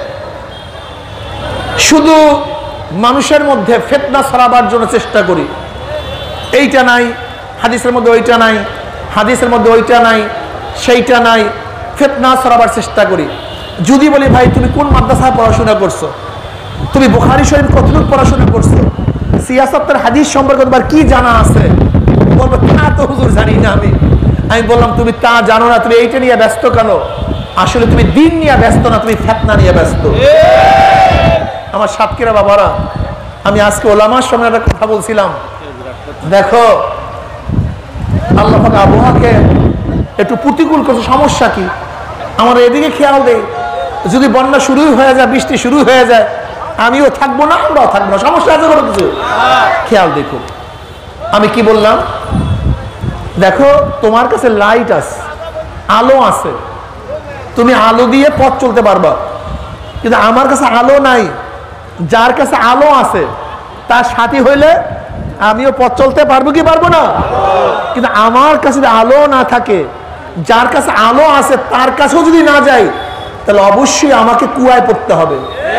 শুধু মানুষের মধ্যে ফিতনা ছড়াবার জন্য চেষ্টা করি। এইটা নাই হাদিসের মধ্যে, ওইটা নাই হাদিসের মধ্যে, ওইটা নাই সেইটা নাই, ফিতনা ছড়াবার চেষ্টা করি। যদি বলি ভাই তুমি কোন মাদ্রাসায় পড়াশোনা করছো, তুমি বুখারী শরীফ কতটুকু পড়াশোনা করছো, সিয়াসতের হাদিস সম্পর্কে তোমার কি জানা আছে, বলবো তা তো হুজুর জানি না আমি। আমি বললাম তুমি তা জানো না, তুমি এইটা নিয়ে ব্যস্ত কেন? আসলে তুমি দিন নিয়ে ব্যস্ত না, তুমি ফিতনা নিয়ে ব্যস্ত। আমার সাতক্ষীরা বাবারা, আমি আজকে ওলামার সঙ্গে একটা কথা বলছিলাম। দেখো আল্লাহ পাক আবহাওয়াকে একটু প্রতিকূল করছে, সমস্যা কি? আমার এদিকে খেয়াল দেই, যদি বন্যা শুরু হয়ে যায়, বৃষ্টি শুরু হয়ে যায়, আমিও থাকবো না, আমরাও থাকবো না, সমস্যা আছে কোনো কিছু? খেয়াল দেখো, আমি কি বললাম? দেখো, তোমার কাছে লাইট আছে, আলো আছে, তুমি আলো দিয়ে পথ চলতে পারবা, কিন্তু আমার কাছে আলো নাই। যার কাছে আলো আছে তার সাথী হইলে আমিও পথ চলতে পারবো কি পারবো না? কিন্তু আমার কাছে আলো না থাকে, যার কাছে আলো আছে তার কাছেও যদি না যাই, তাহলে অবশ্যই আমাকে কুয়ায় পড়তে হবে।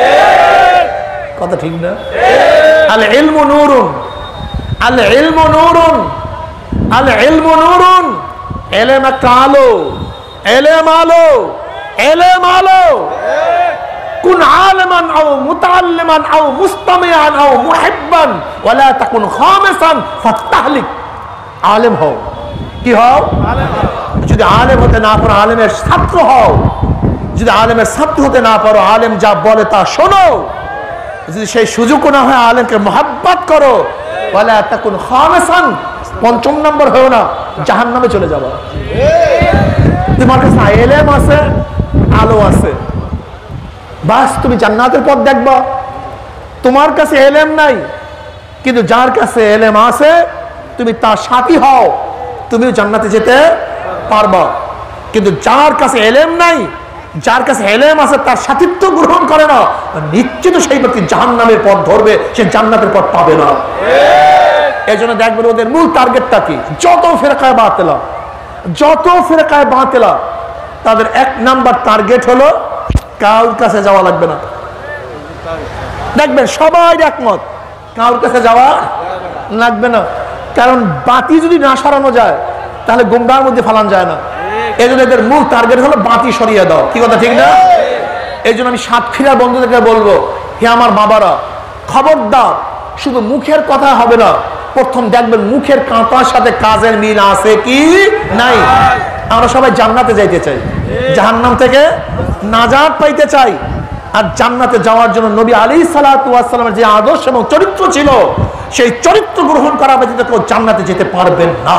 কথা ঠিক না? আল ইলমু নূরুন, আল ইলমু নূরুন, আল ইলমু নূরুন। ইলম একটা আলো, ইলম আলো, ইলম আলো। কুন আলিমান আও মুতাআল্লিমান আও মুস্তামিআন আও মুহিব্বান ওয়া লা তাকুন খামিসান ফাতাহলিক। আলেম হও, কি হও? যদি আলেম হতে না পারো, আলেমের ছাত্র হও। যদি আলেমের ছাত্র হতে না পারো, আলেম যা বলে তা শোনো। যদি সেই সুযোগ না হয়, আলেমকে মহব্বত করো। ওয়া লা তাকুন খামিসান, পঞ্চম নম্বর হও না, জাহান্নামে চলে যাবে। তোমার কাছে ইলম আছে, আলো আছে, বাস তুমি জান্নাতের পথ দেখবা। তোমার কাছে ইলম নাই, কিন্তু যার কাছে ইলম আছে তুমি তার সাথী হও, তুমিও জান্নাতে যেতে পারবা। কিন্তু যার কাছে ইলম নাই, যার কাছে ইলম আছে, তার সাথীত্ব গ্রহণ করে না, নিশ্চিত সেই ব্যক্তি জাহান্নামের পথ ধরবে, সে জান্নাতের পথ পাবে না। এই জন্য দেখবেন ওদের মূল টার্গেটটা কি? যত ফিরকায়ে বাতিলা, যত ফিরকায়ে বাতিলা, তাদের এক নাম্বার টার্গেট হলো কাউর কাছে যাওয়া লাগবে না। দেখবেন সবাই একমত, কাউর কাছে যাওয়া লাগবে না। কারণ বাতি যদি না সরানো যায়, তাহলে গুমরার মধ্যে ফালান যায় না। এই জন্য এদের মূল টার্গেট হলো বাতি সরিয়ে দাও। কি কথা ঠিক না? এই জন্য আমি সাতক্ষীরার বন্ধুদেরকে বলবো, হে আমার বাবারা, খবরদার শুধু মুখের কথা হবে না, প্রথম দেখবেন মুখের কাঁটার সাথে কাজের মিল আছে কি নাই। আমরা সবাই জান্নাতে যাইতে চাই, জাহান্নাম থেকে নাজাত পাইতে চাই। আর জান্নাতে যাওয়ার জন্য নবী আলাইহিস সালাতু ওয়াস সালামের যে আদর্শ এবং চরিত্র ছিল, সেই চরিত্র গ্রহণ করা ব্যতীত কেউ জান্নাতে যেতে পারবেন না।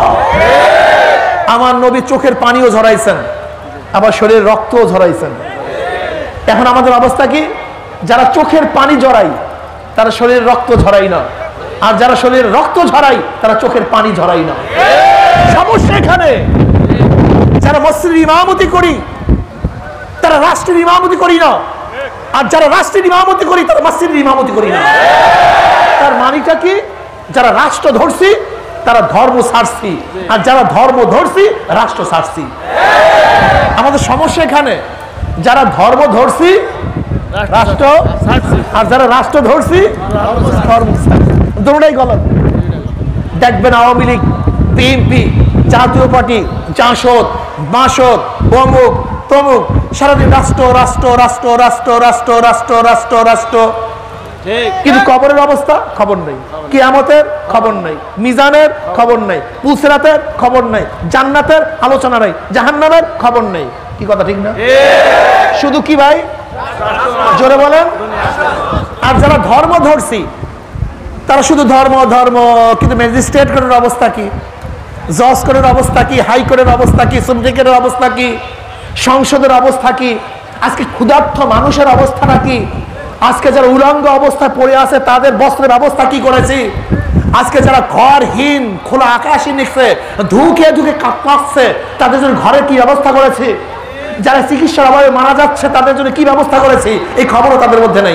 আমার নবী চোখের পানিও ঝরাইছেন, আবার শরীরের রক্তও ঝরাইছেন। এখন আমাদের অবস্থা কি? যারা চোখের পানি ঝরাই, তারা শরীরের রক্ত ঝরাই না, আর যারা শরীরের রক্ত ঝরাই, তারা চোখের পানি ঝরাই না। সমস্যা এখানে। যারা মসজিদের ইমামতি করি, তারা রাষ্ট্রের ইমামতি করি না, আর যারা রাষ্ট্রের ইমামতি করি, তারা মসজিদের ইমামতি করি না। তার মানিটা কি? যারা রাষ্ট্র ধরছি, তারা ধর্ম ছাড়ছি, আর যারা ধর্ম ধরছি, রাষ্ট্র ছাড়ছি। আমাদের সমস্যা এখানে, যারা ধর্ম ধরছি রাষ্ট্র, আর যারা রাষ্ট্র ধরছি ধর্ম ছাড়ছি। দুটোটাই গলত। দেখবেন আওয়ামী লীগ, বিএনপি, জাতীয় পার্টি, জাসদ, মাসদ, অমুক তমুক, সারাদিন রাষ্ট্র রাষ্ট্র রাষ্ট্র রাষ্ট্র রাষ্ট্র রাষ্ট্র রাষ্ট্র রাষ্ট্র। কিন্তু কবরের অবস্থা খবর নেই, কিয়ামতের খবর নেই, মিজানের খবর নেই, পুলসিরাতের খবর নেই, জান্নাতের আলোচনা নেই, জাহান্নামের খবর নেই। কি কথা ঠিক না? শুধু কি ভাই, জোরে বলেন। আর যারা ধর্ম ধরছি, তারা শুধু ধর্ম ধর্ম, কিন্তু ম্যাজিস্ট্রেট কোর্টের অবস্থা কি, জজ কোর্টের অবস্থা কি, হাইকোর্টের অবস্থা কি, সুপ্রিম কোর্টের অবস্থা কি, সংসদের অবস্থা কি, আজকে ক্ষুধার্ত মানুষের অবস্থাটা কি, আজকে যারা উলঙ্গ অবস্থায় পড়ে আছে তাদের বস্ত্রের ব্যবস্থা কি করেছি, আজকে যারা ঘরহীন খোলা আকাশে নিচ্ছে, ধুকে ধুকে কাঁপছে, তাদের জন্য ঘরের কি ব্যবস্থা করেছি, যারা চিকিৎসার অভাবে মারা যাচ্ছে তাদের জন্য কি ব্যবস্থা করেছি, এই খবরও তাদের মধ্যে নেই।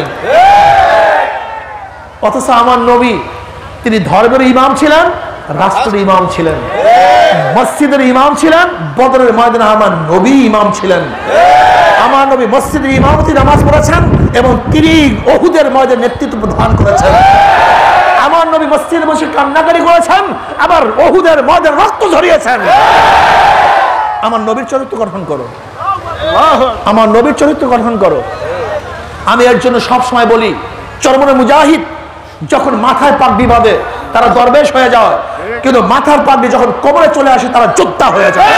অথচ আমার নবী, তিনি ধর্মের ইমাম ছিলেন, রাষ্ট্রের ইমাম ছিলেন, মসজিদের ইমাম ছিলেন, বদরের ময়দানে আমার নবী ইমাম ছিলেন। আমার নবী মসজিদের ইমামতি নামাজ পড়েছেন এবং তিনি উহুদের ময়দানে নেতৃত্ব প্রদান করেছেন। আমার নবী মসজিদে বসে কান্নাকারি করেছেন, আবার উহুদের ময়দানে রক্ত ঝরিয়েছেন। আমার নবীর চরিত্র গঠন করো, আমার নবীর চরিত্র গঠন করো। আমি এর জন্য সবসময় বলি, চরমনে মুজাহিদ যখন মাথায় পাগড়ি বাঁধে তারা দরবেশ হয়ে যায়, কিন্তু মাথার পাগড়ি যখন কোমরে চলে আসে তারা যোদ্ধা হয়ে যায়।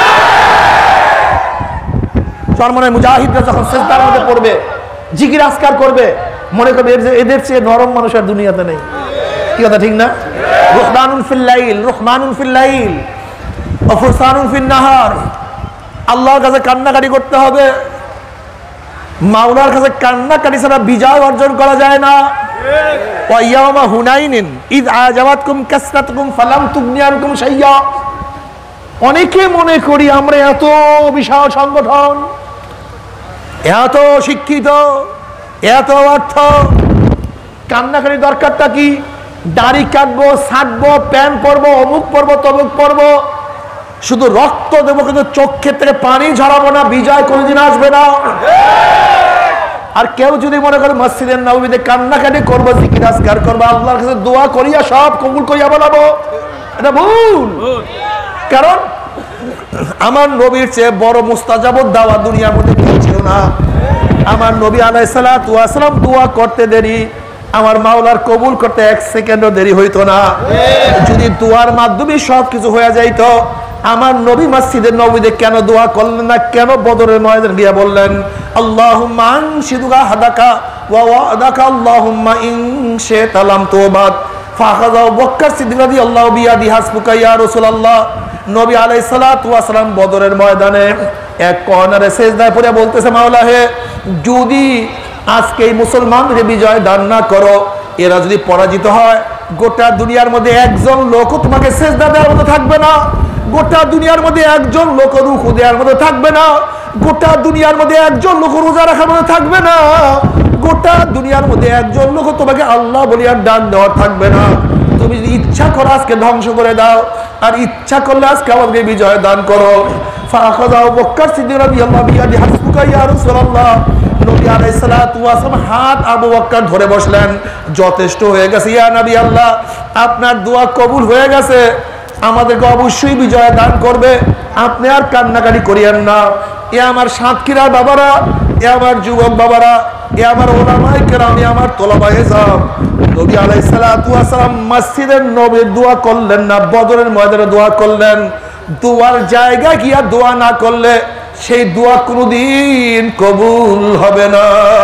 চরমনে মুজাহিদরা যখন সিজদার মধ্যে পড়বে, জিকির আজকার করবে, মনে করবে এদের চেয়ে নরম মানুষ আর দুনিয়াতে নেই। কি কথা ঠিক না? রহমানুন ফিল লাইল, রহমানুন ফিল লাইল। অফুরসানুন ফিন নাহার, আল্লাহর কাছে কান্নাকাটি করতে হবে। মাওলার কাছে কান্নাকাটি ছাড়া বিজয় অর্জন করা যায় না। ওয়া ইয়াওমা হুনাইনিন ইয আজাবাতকুম কাসরাতুকুম ফালাম তুগনি আনকুম শাইয়্যা। অনেকে মনে করি আমরা এত বিশাল সংগঠন, এত শিক্ষিত, এত অর্থ, কান্নাকাটি দরকারটা কি? দাড়ি কাটবো, ছাটবো, প্যান্ট পরবো, অমুক পরবো, তমুক পরবো, শুধু রক্ত দেবো কিন্তু চোখের থেকে পানি ঝরাবো না, বিজয় কোনদিন আসবে না। আর কেউ যদি মনে করে মসজিদের নববীতে কান্নাকাটি করবো, জিকির আজকার করবো, আল্লাহর কাছে দোয়া করিয়া সব কবুল করিয়া বলাবো, এটা ভুল। কারণ আমার নবীর চেয়ে বড় মুস্তাজাবুদ দাওয়া দুনিয়ার মধ্যে কেউ ছিল না। আমার নবী আলাইহিস সালাতু ওয়াস সালাম দোয়া করতে দেরি, আমার মাওলার কবুল করতে এক সেকেন্ডও দেরি হইতো না। যদি দোয়ার মাধ্যমে সবকিছু হয়ে যাইতো, আমার নবী মসজিদের নববীতে কেন দোয়া করলেন না? কেন বদরের ময়দানে গিয়ে বললেন আল্লাহুম্মা আনশিদুকা হাদাকা ওয়া ওয়াদাকা আল্লাহুম্মা ইন শি'তা লাম তুবাদ ফাখাযা আবু বকর সিদ্দিক রাদিয়াল্লাহু বিয়াদি হাসবুকা ইয়া রাসূলুল্লাহ। নবী আলাইহিস সালাতু ওয়াস সালাম বদরের ময়দানে এক কর্নারে সিজদায় পড়ে বলতেছে, মাওলা হে, যদি আজকে এই মুসলমানদের বিজয় দান না করো, এরা যদি পরাজিত হয়, গোটা দুনিয়ার মধ্যে একজন লোকও তোমাকে সিজদা দেওয়ার মতো থাকবে না, গোটা দুনিয়ার মধ্যে একজন লোক রুকু দেওয়ার মতো থাকবে না, গোটা দুনিয়ার মধ্যে একজন লোক রোজা রাখার মতো থাকবে না, গোটা দুনিয়ার মধ্যে একজন লোক তোমাকে আল্লাহ বলিয়ার ডাক দেওয়ার থাকবে না। তুমি যদি ইচ্ছা করো আজকে ধ্বংস করে দাও, আর ইচ্ছা করলে আজকে আমাকে বিজয় দান করো। ফাখাযা আবু বকর সিদ্দিক রাদিয়াল্লাহু বিয়াদি হাসবুকা ইয়া রাসূলুল্লাহ। নবী আলাইহিস সালাতু ওয়াস সালাম হাত আবু বকর ধরে বসলেন, যথেষ্ট হয়ে গেছে ইয়া নবী আল্লাহ, আপনার দোয়া কবুল হয়ে গেছে, আমাদেরকে অবশ্যই বিজয় দান করবে, আপনি আর কান্নাকাটি করিয়েন না। এ আমার সাতক্ষীরার বাবারা, এ আমার যুবক বাবারা, এ আমার ওলামায়ে কেরাম, এ আমার তোলাবায়ে যাম, নবী আলাইহিস সালাতু ওয়াস সালাম মসজিদের নববীর দোয়া করলেন না, বদরের ময়দানে দোয়া করলেন। দোয়ার জায়গা গিয়া দোয়া না করলে সেই দোয়া কোনোদিন কবুল হবে না।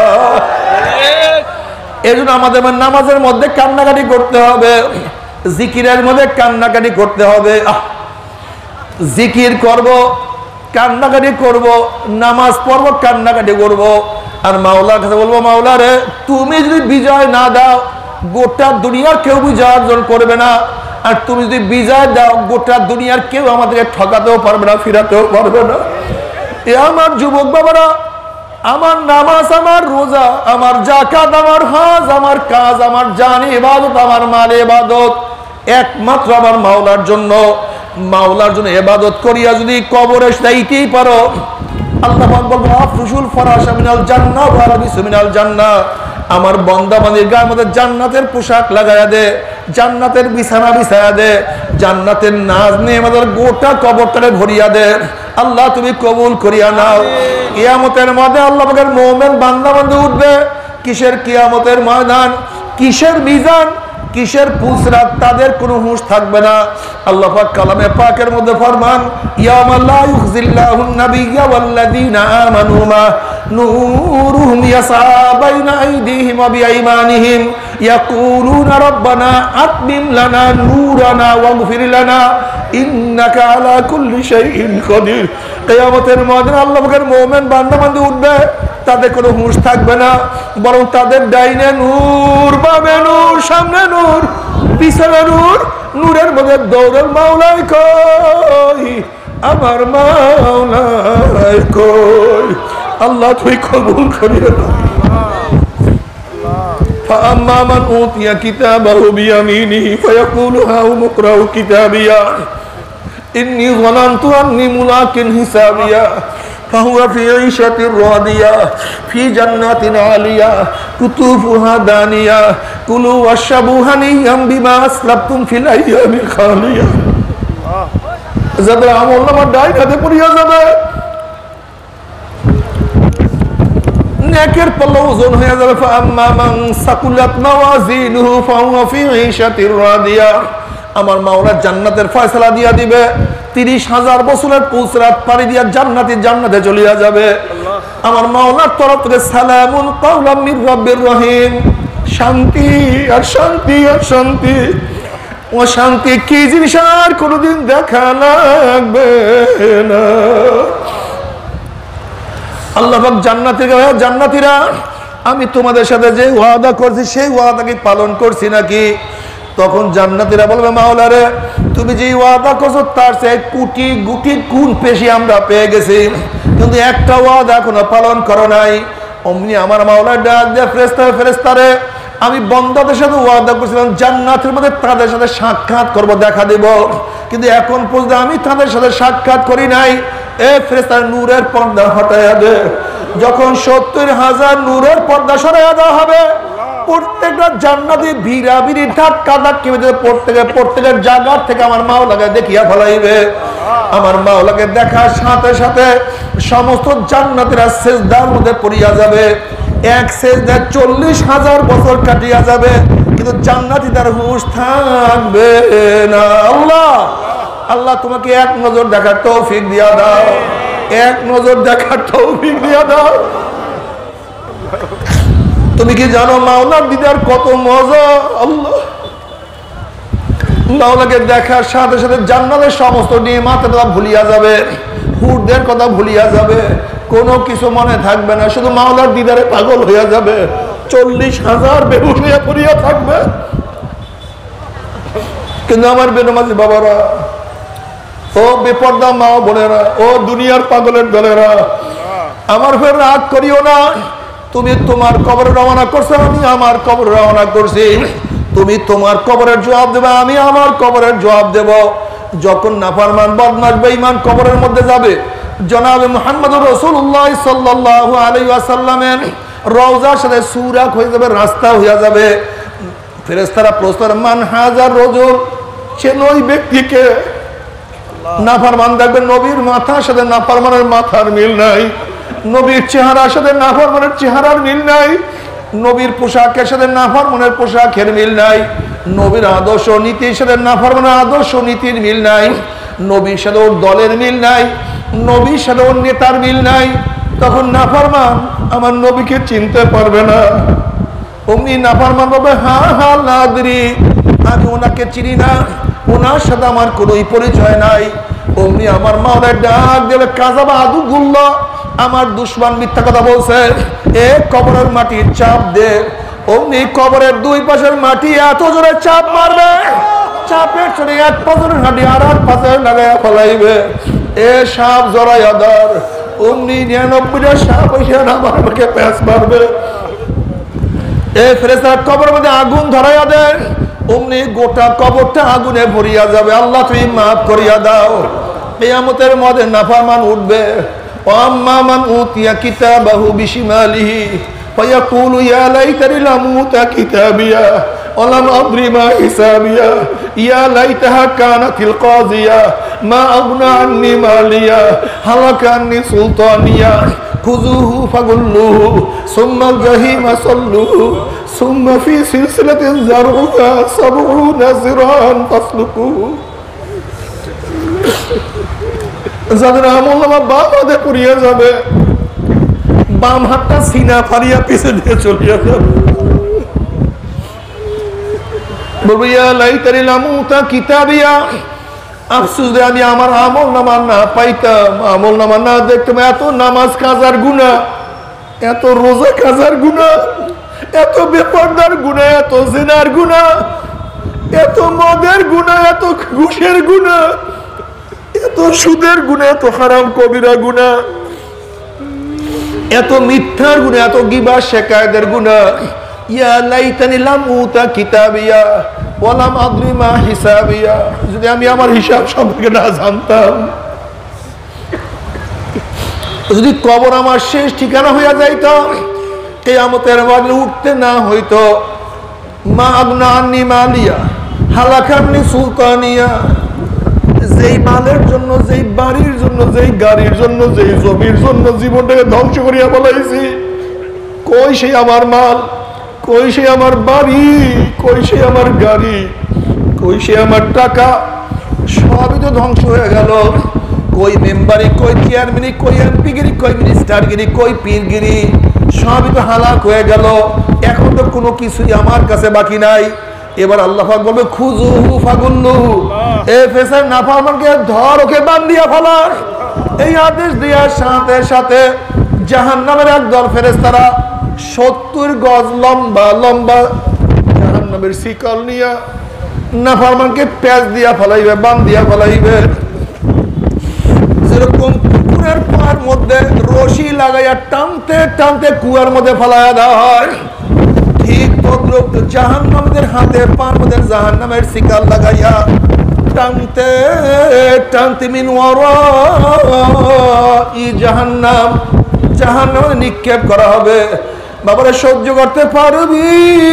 এজন্য আমাদের নামাজের মধ্যে কান্নাকাটি করতে হবে, জিকিরের মধ্যে কান্নাকাটি করতে হবে। জিকির করব, কান্নাকাটি করব, নামাজ পড়ব, কান্নাকাটি করব, আর মাওলার কাছে বলবো, মাওলা রে, তুমি যদি বিজয় না দাও, গোটা দুনিয়ার কেউ বিজয় অর্জন করবে না, আর তুমি যদি বিজয় দাও, গোটা দুনিয়ার কেউ আমাদেরকে ঠকাতেও পারবে না, ফিরাতেও পারবে না। এ আমার যুবক বাবারা, আমার নামাজ, আমার রোজা, আমার যাকাত, আমার হজ, আমার কাজ, আমার জান ইবাদত, আমার মাল ইবাদত একমাত্র আমার মাওলার জন্য। মাওলার জন্য ইবাদত করিয়া যদি কবরে যাইতেই পারো, আল্লাহ পাক বলবেন আফরুশুল ফরাশা মিনাল জান্নাহ ওয়া লাবিসু মিনাল জান্নাহ, আমার বান্দা বান্দির গায়ের মধ্যে জান্নাতের পোশাক লাগায়া দে, জান্নাতের বিছানা বিছায়া দে, জান্নাতের নাজ নিয়ে আমাদের গোটা কবরটাকে ভরিয়া দে। আল্লাহ তুমি কবুল করিয়া নাও। কিয়ামতের মধ্যে আল্লাহ পাকের মুমিন বান্দা বান্দী উঠবে। কিসের কিয়ামতের ময়দান, কিসের মিজান, কিসের পুসরাত, তাদের কোনো হুঁশ থাকবে না। আল্লাহ পাক কালামে পাকের মধ্যে ফরমান, ইয়াউমা লা ইউখজিল্লাহুন নাবিয়্যা ওয়াল্লাযীনা আমানু মা নূরুহুম ইয়াসা বাইনা আইদিহিম ওয়া বিআইমানিহিম ইয়াকুলুনা রাব্বানা আতমিম লানা নূরানা ওয়াগফির লানা ইন্নাকা আলা কুল্লি শাইইন কাদির। কিয়ামতের ময়দানে আল্লাহ পাকের মুমিন বান্দা বান্দী উঠবে, তাদের কোনো হুঁশ থাকবে না, বরং তাদের ডাইনে নূর, বামে নূর, সামনে নূর, পিছনে নূর, নূরের মধ্যে দৌড়ের মাওলাই কই, আমার মাওলাই কই। আল্লাহ তুই কবুল করিয়ে দাও। فأما من أوتي كتابه بيمينه فيقول هاؤم اقرءوا كتابيه إني ظننت أني ملاق حسابيه فهو في عيشة راضية في جنات عالية قطوفها دانية كلوا واشربوا هنيئا بما أسلفتم في الأيام الخالية। যাদের আমলনামা ডাইন হাতে পড়িয়া যাবে, নেকের পাল্লা ওজন হয়ে যাবে। ফাআম্মা মান সাকুলাত মাওয়াজিনুহু ফাহুয়া ফি ঈশাতির রাদিয়া, আমার মাওলা জান্নাতের ফয়সালা দিয়া দিবে। তিরিশ হাজার বছরের পুসরাত পাড়ি দিয়া জান্নাতে জান্নাতে চলিয়া যাবে। আমার মাওলার তরফ থেকে সালামুন কাওলাম মির রাব্বির রহিম, শান্তি আর শান্তি আর শান্তি। অশান্তি কি জিনিস আর কোনোদিন দেখা লাগবে না। আল্লাহ পাক জান্নাতীকে, জান্নাতীরা আমি তোমাদের সাথে যে ওয়াদা করছি সেই ওয়াদাকে পালন করছি নাকি? তখন জান্নাতীরা বলবে মাওলা রে, তুমি যে ওয়াদা করছো তার চেয়ে কোটি গুটি গুণ বেশি আমরা পেয়ে গেছি, কিন্তু একটা ওয়াদা এখনো পালন করো নাই। অমনি আমার মাওলা ডাক দিয়ে ফেরেশতা, ফেরেশতারে আমি বন্দাদের সাথে ওয়াদা করছিলাম জান্নাতের মধ্যে তাদের সাথে সাক্ষাৎ করব, দেখা দেব, কিন্তু এখন পর্যন্ত আমি তাদের সাথে সাক্ষাৎ করি নাই। এ ফেরেশতা নূরের পর্দা হটাইয়া দে। যখন সত্তর হাজার নূরের পর্দা সরাইয়া দেওয়া হবে, প্রত্যেকটা জান্নাতি ভিড়া ভিড়ি ধাক্কা ধাক্কি প্রত্যেকের প্রত্যেকের জায়গার থেকে আমার মাওলাকে দেখিয়া ফেলাইবে। আমার মাওলাকে দেখার সাথে সাথে সমস্ত জান্নাতীরা সিজদার মধ্যে পড়িয়া যাবে। এক সিজদায় চল্লিশ হাজার বছর কাটিয়া যাবে, কিন্তু জান্নাতীদের হুঁশ থাকবে না। আল্লাহ আল্লাহ তোমাকে এক নজর দেখার তৌফিক দিয়া দাও, এক নজর দেখার তৌফিক দিয়া দাও। তুমি কি জানো মাওলার দিদার কত মজা? আল্লাহ মাওলাকে দেখার সাথে সাথে জান্নাতের সমস্ত নিয়ামতের কথা ভুলিয়া যাবে, হুরদের কথা ভুলিয়া যাবে, কোনো কিছু মনে থাকবে না, শুধু মাওলার দিদারে পাগল হইয়া যাবে। চল্লিশ হাজার বেহুশ হইয়া পড়িয়া থাকবে। কিন্তু আমার বেনমাজি বাবারা, ও বেপর্দা মা বোনেরা, ও দুনিয়ার পাগলের দলেরা, আমার ফের রাগ করিও না। তুমি তোমার কবরে রওনা করছো, আমি আমার কবরে রওনা করছি। তুমি তোমার কবরের জবাব দেবে, আমি আমার কবরের জবাব দেব। যখন নাফরমান বদমাশ বেঈমান কবরের মধ্যে যাবে, জনাবে মুহাম্মদুর রাসূলুল্লাহ সাল্লাল্লাহু আলাইহি ওয়াসাল্লামের রওজার সাথে সুরাক হয়ে যাবে, রাস্তা হয়ে যাবে। ফেরেশতারা প্রশ্ন করে মান হাজার রাজুল, চেন ওই ব্যক্তিকে? নাফরমান দেখবে নবীর মাথার সাথে নাফরমানের মাথার মিল নাই, নবীর চেহারার সাথে নাফরমানের চেহারার মিল নাই, নবীর পোশাকের সাথে নাফরমানের পোশাকের মিল নাই, নবীর আদর্শ নীতির সাথে নাফরমানের আদর্শ নীতির মিল নাই, নবীর সাথে ওর দলের মিল নাই, নবীর সাথে ওর নেতার মিল নাই। তখন নাফরমান আমার নবীকে চিনতে পারবে না। অমনি নাফরমান বলবে হা হা লাদরি, আমি ওনাকে চিনি না, ওনার সাথে আমার কোনোই পরিচয় নাই। অমনি আমার মাওলার ডাক দেবে কাযাবা আদুগুল্লাহ, আমার দুশমন মিথ্যা কথা বলছে, এ কবরের মাটির চাপ দে। অমনি কবরের দুই পাশের মাটি এত জোরে চাপ মারবে, চাপের চলে এক পাশের হাঁটি আর এক পাশে লাগাইয়া ফেলাইবে। এ সাপ জড়াইয়া ধর। অমনি নিরানব্বইটা সাপ এসে আমাকে প্যাঁচ মারবে। এ ফেরেশতারা কবরের মধ্যে আগুন ধরাইয়া দেয়, অমনি গোটা কবরটা আগুনে ভরিয়া যাবে। আল্লাহ তুমি মাফ করিয়া দাও। কিয়ামতের মধ্যে নাফরমান উঠবে। ওয়াম্মা মান উতিয়া কিতাবাহু বিশিমালিহি ফায়াকুলু ইয়া লাইতানি লাম উতা কিতাবিয়া ওয়া লাম আদরি মা হিসাবিয়া ইয়া লাইতাহা কানাতিল কাযিয়া মা আগনা আন্নি মালিয়া হালাকা আন্নি সুলতানিয়া খুযুহু ফাগুল্লুহু সুম্মাল জাহিমা সাল্লুহু সুম্মা ফি সিলসিলাতিন যারউহা সাবউনা যিরান ফাসলুকুহু। যাদের আমল নামা বাম হাতে পড়িয়া যাবে, বাম হাতটা সিনা ফারিয়া পিছে দিয়ে চলিয়া যাবে। বলবো ইয়া লাইতানি লাম উতা কিতাবিয়া, আফসোস যে আমি আমার আমল নামা না পাইতাম, আমল নামা না দেখতাম। এত নামাজ কাজার গুনাহ, এত রোজা কাজার গুনাহ, এত বেপরদার গুনাহ, এত জিনার গুনাহ, এত মদের গুনাহ, এত ঘুষের গুনাহ, এত সুদের গুনাহ, এত হারাম কবিরা গুনাহ, এত মিথ্যার গুনাহ, এত গিবত শিকায়েতের গুনাহ। ইয়া লাইতানি লাম উতা কিতাবিয়া ওয়া লাম আদরি মা হিসাবিয়া, যদি আমি আমার হিসাব সম্পর্কে না জানতাম, যদি কবর আমার শেষ ঠিকানা হইয়া যাইত, কিয়ামতের মাঠে উঠতে না হইতো। মা আগনা আন্নি মালিয়া হালাকা আন্নি সুলতানিয়া, যেই মালের জন্য, যেই বাড়ির জন্য, যেই গাড়ির জন্য, যেই জমির জন্য জীবনটাকে ধ্বংস করিয়া বলাইছি, কই সেই আমার মাল, কই সেই আমার বাড়ি, কই সেই আমার গাড়ি, কই সেই আমার টাকা, সবই তো ধ্বংস হয়ে গেল। কই মেম্বারি, কই চেয়ারম্যানি, কই এমপিগিরি, কই মিনিস্টারগিরি, কই পীরগিরি, সবই তো হালাক হয়ে গেল। এখন তো কোনো কিছুই আমার কাছে বাকি নাই। এবার আল্লাহ পাক বলবে খুযুহু ফাগুল্লুহু, এ ফেরেশতা নাফরমানকে ধর, ওকে বান্ধিয়া ফেলা। এই আদেশ দেওয়ার সাথে সাথে জাহান্নামের একদল ফেরেশতারা সত্তর গজ লম্বা লম্বা জাহান্নামের শিকল নিয়ে নাফরমানকে প্যাঁচ দিয়া ফেলাইবে, বান্ধিয়া ফেলাইবে। যেরকম পুকুরের পার মধ্যে রশি লাগাইয়া টানতে টানতে কুয়ার মধ্যে ফেলাইয়া দেওয়া হয়, ঠিক তদ্রুপ জাহান্নামীদের হাতে পার মধ্যে জাহান্নামের শিকল লাগাইয়া টানতে টানতে মিন ওয়ারাই জাহান্নাম, জাহান্নামে নিক্ষেপ করা হবে। বাবারে সহ্য করতে পারবি?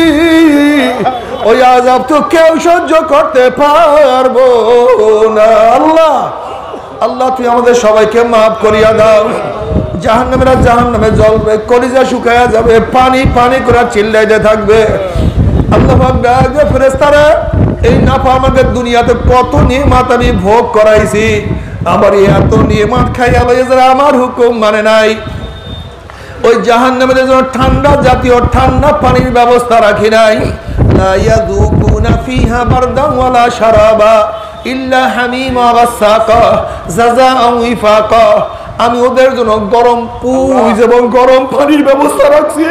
ওই আযাব তো কেউ সহ্য করতে পারবো না। আল্লাহ আল্লাহ তুই আমাদের সবাইকে মাফ করিয়া দাও। জাহান্নামীরা জাহান্নামে জ্বলবে, কলিজা শুকায়া যাবে, পানি পানি করে চিল্লাইতে থাকবে। আল্লাহ পাক ডাকবে ফেরেশতারা, এই নাফরমানদের দুনিয়াতে কত নিয়ামত আমি ভোগ করাইছি, আমার এত নিয়ামত খাইয়া লইয়া যারা আমার হুকুম মানে নাই, ওই জাহান্নামের জন্য ঠান্ডা জাতীয় ঠান্ডা পানির ব্যবস্থা রাখি নাই। লা ইয়াযুকুনা ফিহা বারদান ওয়ালা শারাবা ইল্লা হামিমা ওয়াসাকা জাযাআন ওয়াফাকা, আমি ওদের জন্য গরম পুজ এবং গরম পানির ব্যবস্থা রাখছি।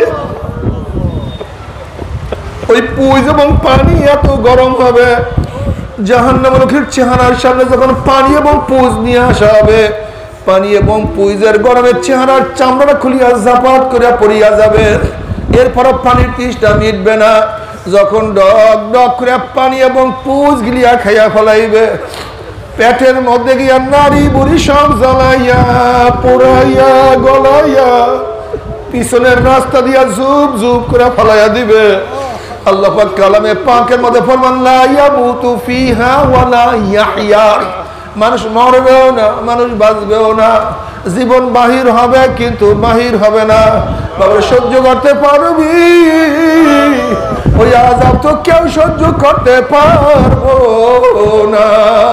ওই পুজ এবং পানি এত গরম হবে, জাহান্নামের চেহারার সামনে যখন পানি এবং পুজ নিয়ে আসা হবে, পানি এবং পুইজের গরমের চেহারার চামড়া খুলিয়া জাপাত করে পড়িয়া যাবে। এরপর পানির তৃষ্ণা মিটবে না, যখন ডক ডক করে পানি এবং পুজ গিলিয়া খাইয়া ফেলাইবে, পেটের মধ্যে গিয়া নারী বুড়ি সব জ্বালাইয়া পোড়াইয়া গলাইয়া পিছনের রাস্তা দিয়া জুব জুব করে ফেলাইয়া দিবে। আল্লাহ পাক কালামে পাকের মধ্যে ফরমান লা ইয়ামুতু ফিহা ওয়ালা ইয়াহইয়া, মানুষ মরবেও না, মানুষ বাঁচবেও না, জীবন বাহির হবে কিন্তু বাহির হবে না। বাবা সহ্য করতে পারবি? ওই আযাব তো কেউ সহ্য করতে পারবো না।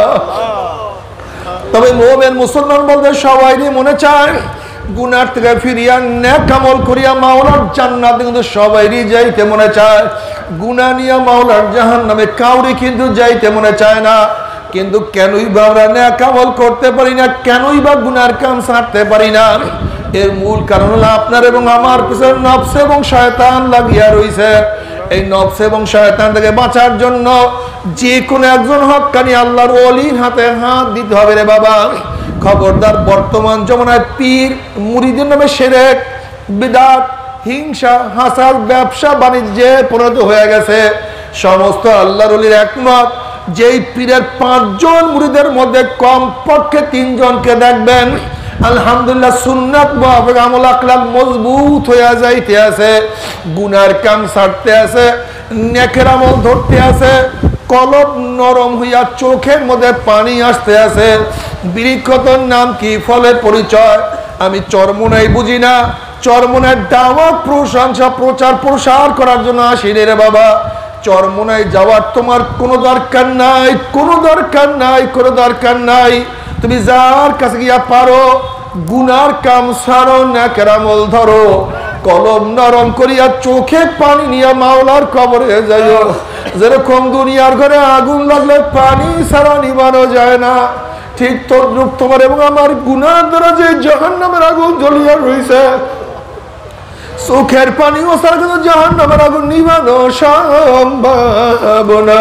তবে মুমিন মুসলমান বলতে সবাই মনে চায় গুনাহ থেকে ফিরিয়া নেক আমল করিয়া মাওলার জান্নাতে কিন্তু সবাইরই যাইতে মনে চায়। গুনাহ নিয়ে মাওলার জাহান্নামে কাউরি কিন্তু যাইতে মনে চায় না। কিন্তু কেনই বা আমরা নেক আমল করতে পারি না, কেনই বা গুনার কাম ছাড়তে পারি না? এর মূল কারণ হলো আপনার এবং আমার পিছনে নফস এবং শয়তান লাগিয়া রইছে। এই নফস এবং শয়তান থেকে বাঁচার জন্য যে কোনো একজন হক্কানি আল্লাহর ওলির হাতে হাত দিতে হবে রে বাবা। খবরদার, বর্তমান জমানায় পীর মুরিদের নামে শিরক, বিদআত, হিংসা, হাসাদ, ব্যবসা বাণিজ্যে পরিণত হয়ে গেছে। সমস্ত আল্লাহর ওলির একমত, যেই পীরের পাঁচজন মুরিদের মধ্যে কমপক্ষে তিনজনকে দেখবেন আলহামদুলিল্লাহ সুন্নাত মুআফিক আমল আখলাক মজবুত হয়ে যাইতে আছে, গুনার কাম ছাড়তে আছে, নেকের আমল ধরতে আছে, কলব নরম হইয়া চোখের মধ্যে পানি আসতে আছে। বৃক্ষতর নাম কি, ফলের পরিচয় আমি চরমোনাই বুঝি না। চরমোনায় দাওয়াত প্রশংসা প্রচার প্রসার করার জন্য আসি রে বাবা। চরমোনায় যাওয়ার তোমার কোনো দরকার নাই, কোনো দরকার নাই, কোনো দরকার নাই। তুমি যার কাছে গিয়া পারো গুনার কাম ছাড়ো, নেকের আমল ধরো, কলম নরম করিয়া চোখে পানি নিয়ে মাওলার কবরে যাইও। যেরকম দুনিয়ার ঘরে আগুন লাগলে পানি ছাড়া নিবানো যায় না, ঠিক তদ্রূপ তোমার এবং আমার গুনার দ্বারা যে জাহান্নামের আগুন জ্বলিয়া রয়েছে, চোখের পানি ও ছাড়া কিন্তু জাহান্নামের আগুন নিবানো সম্ভব না।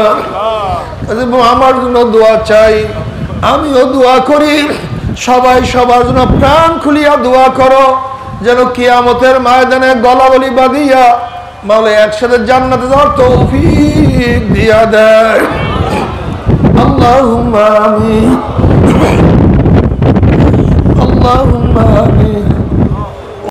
আমার জন্য দোয়া চাই, আমিও দোয়া করি, সবাই সবার জন্য প্রাণ খুলিয়া দোয়া করো, যেন কিয়ামতের ময়দানে গলা বলি বাঁধিয়া মাওলা একসাথে জান্নাতে যাওয়ার তৌফিক দিয়া দেয়। আল্লাহুম্মা আমিন। আল্লাহুম্মা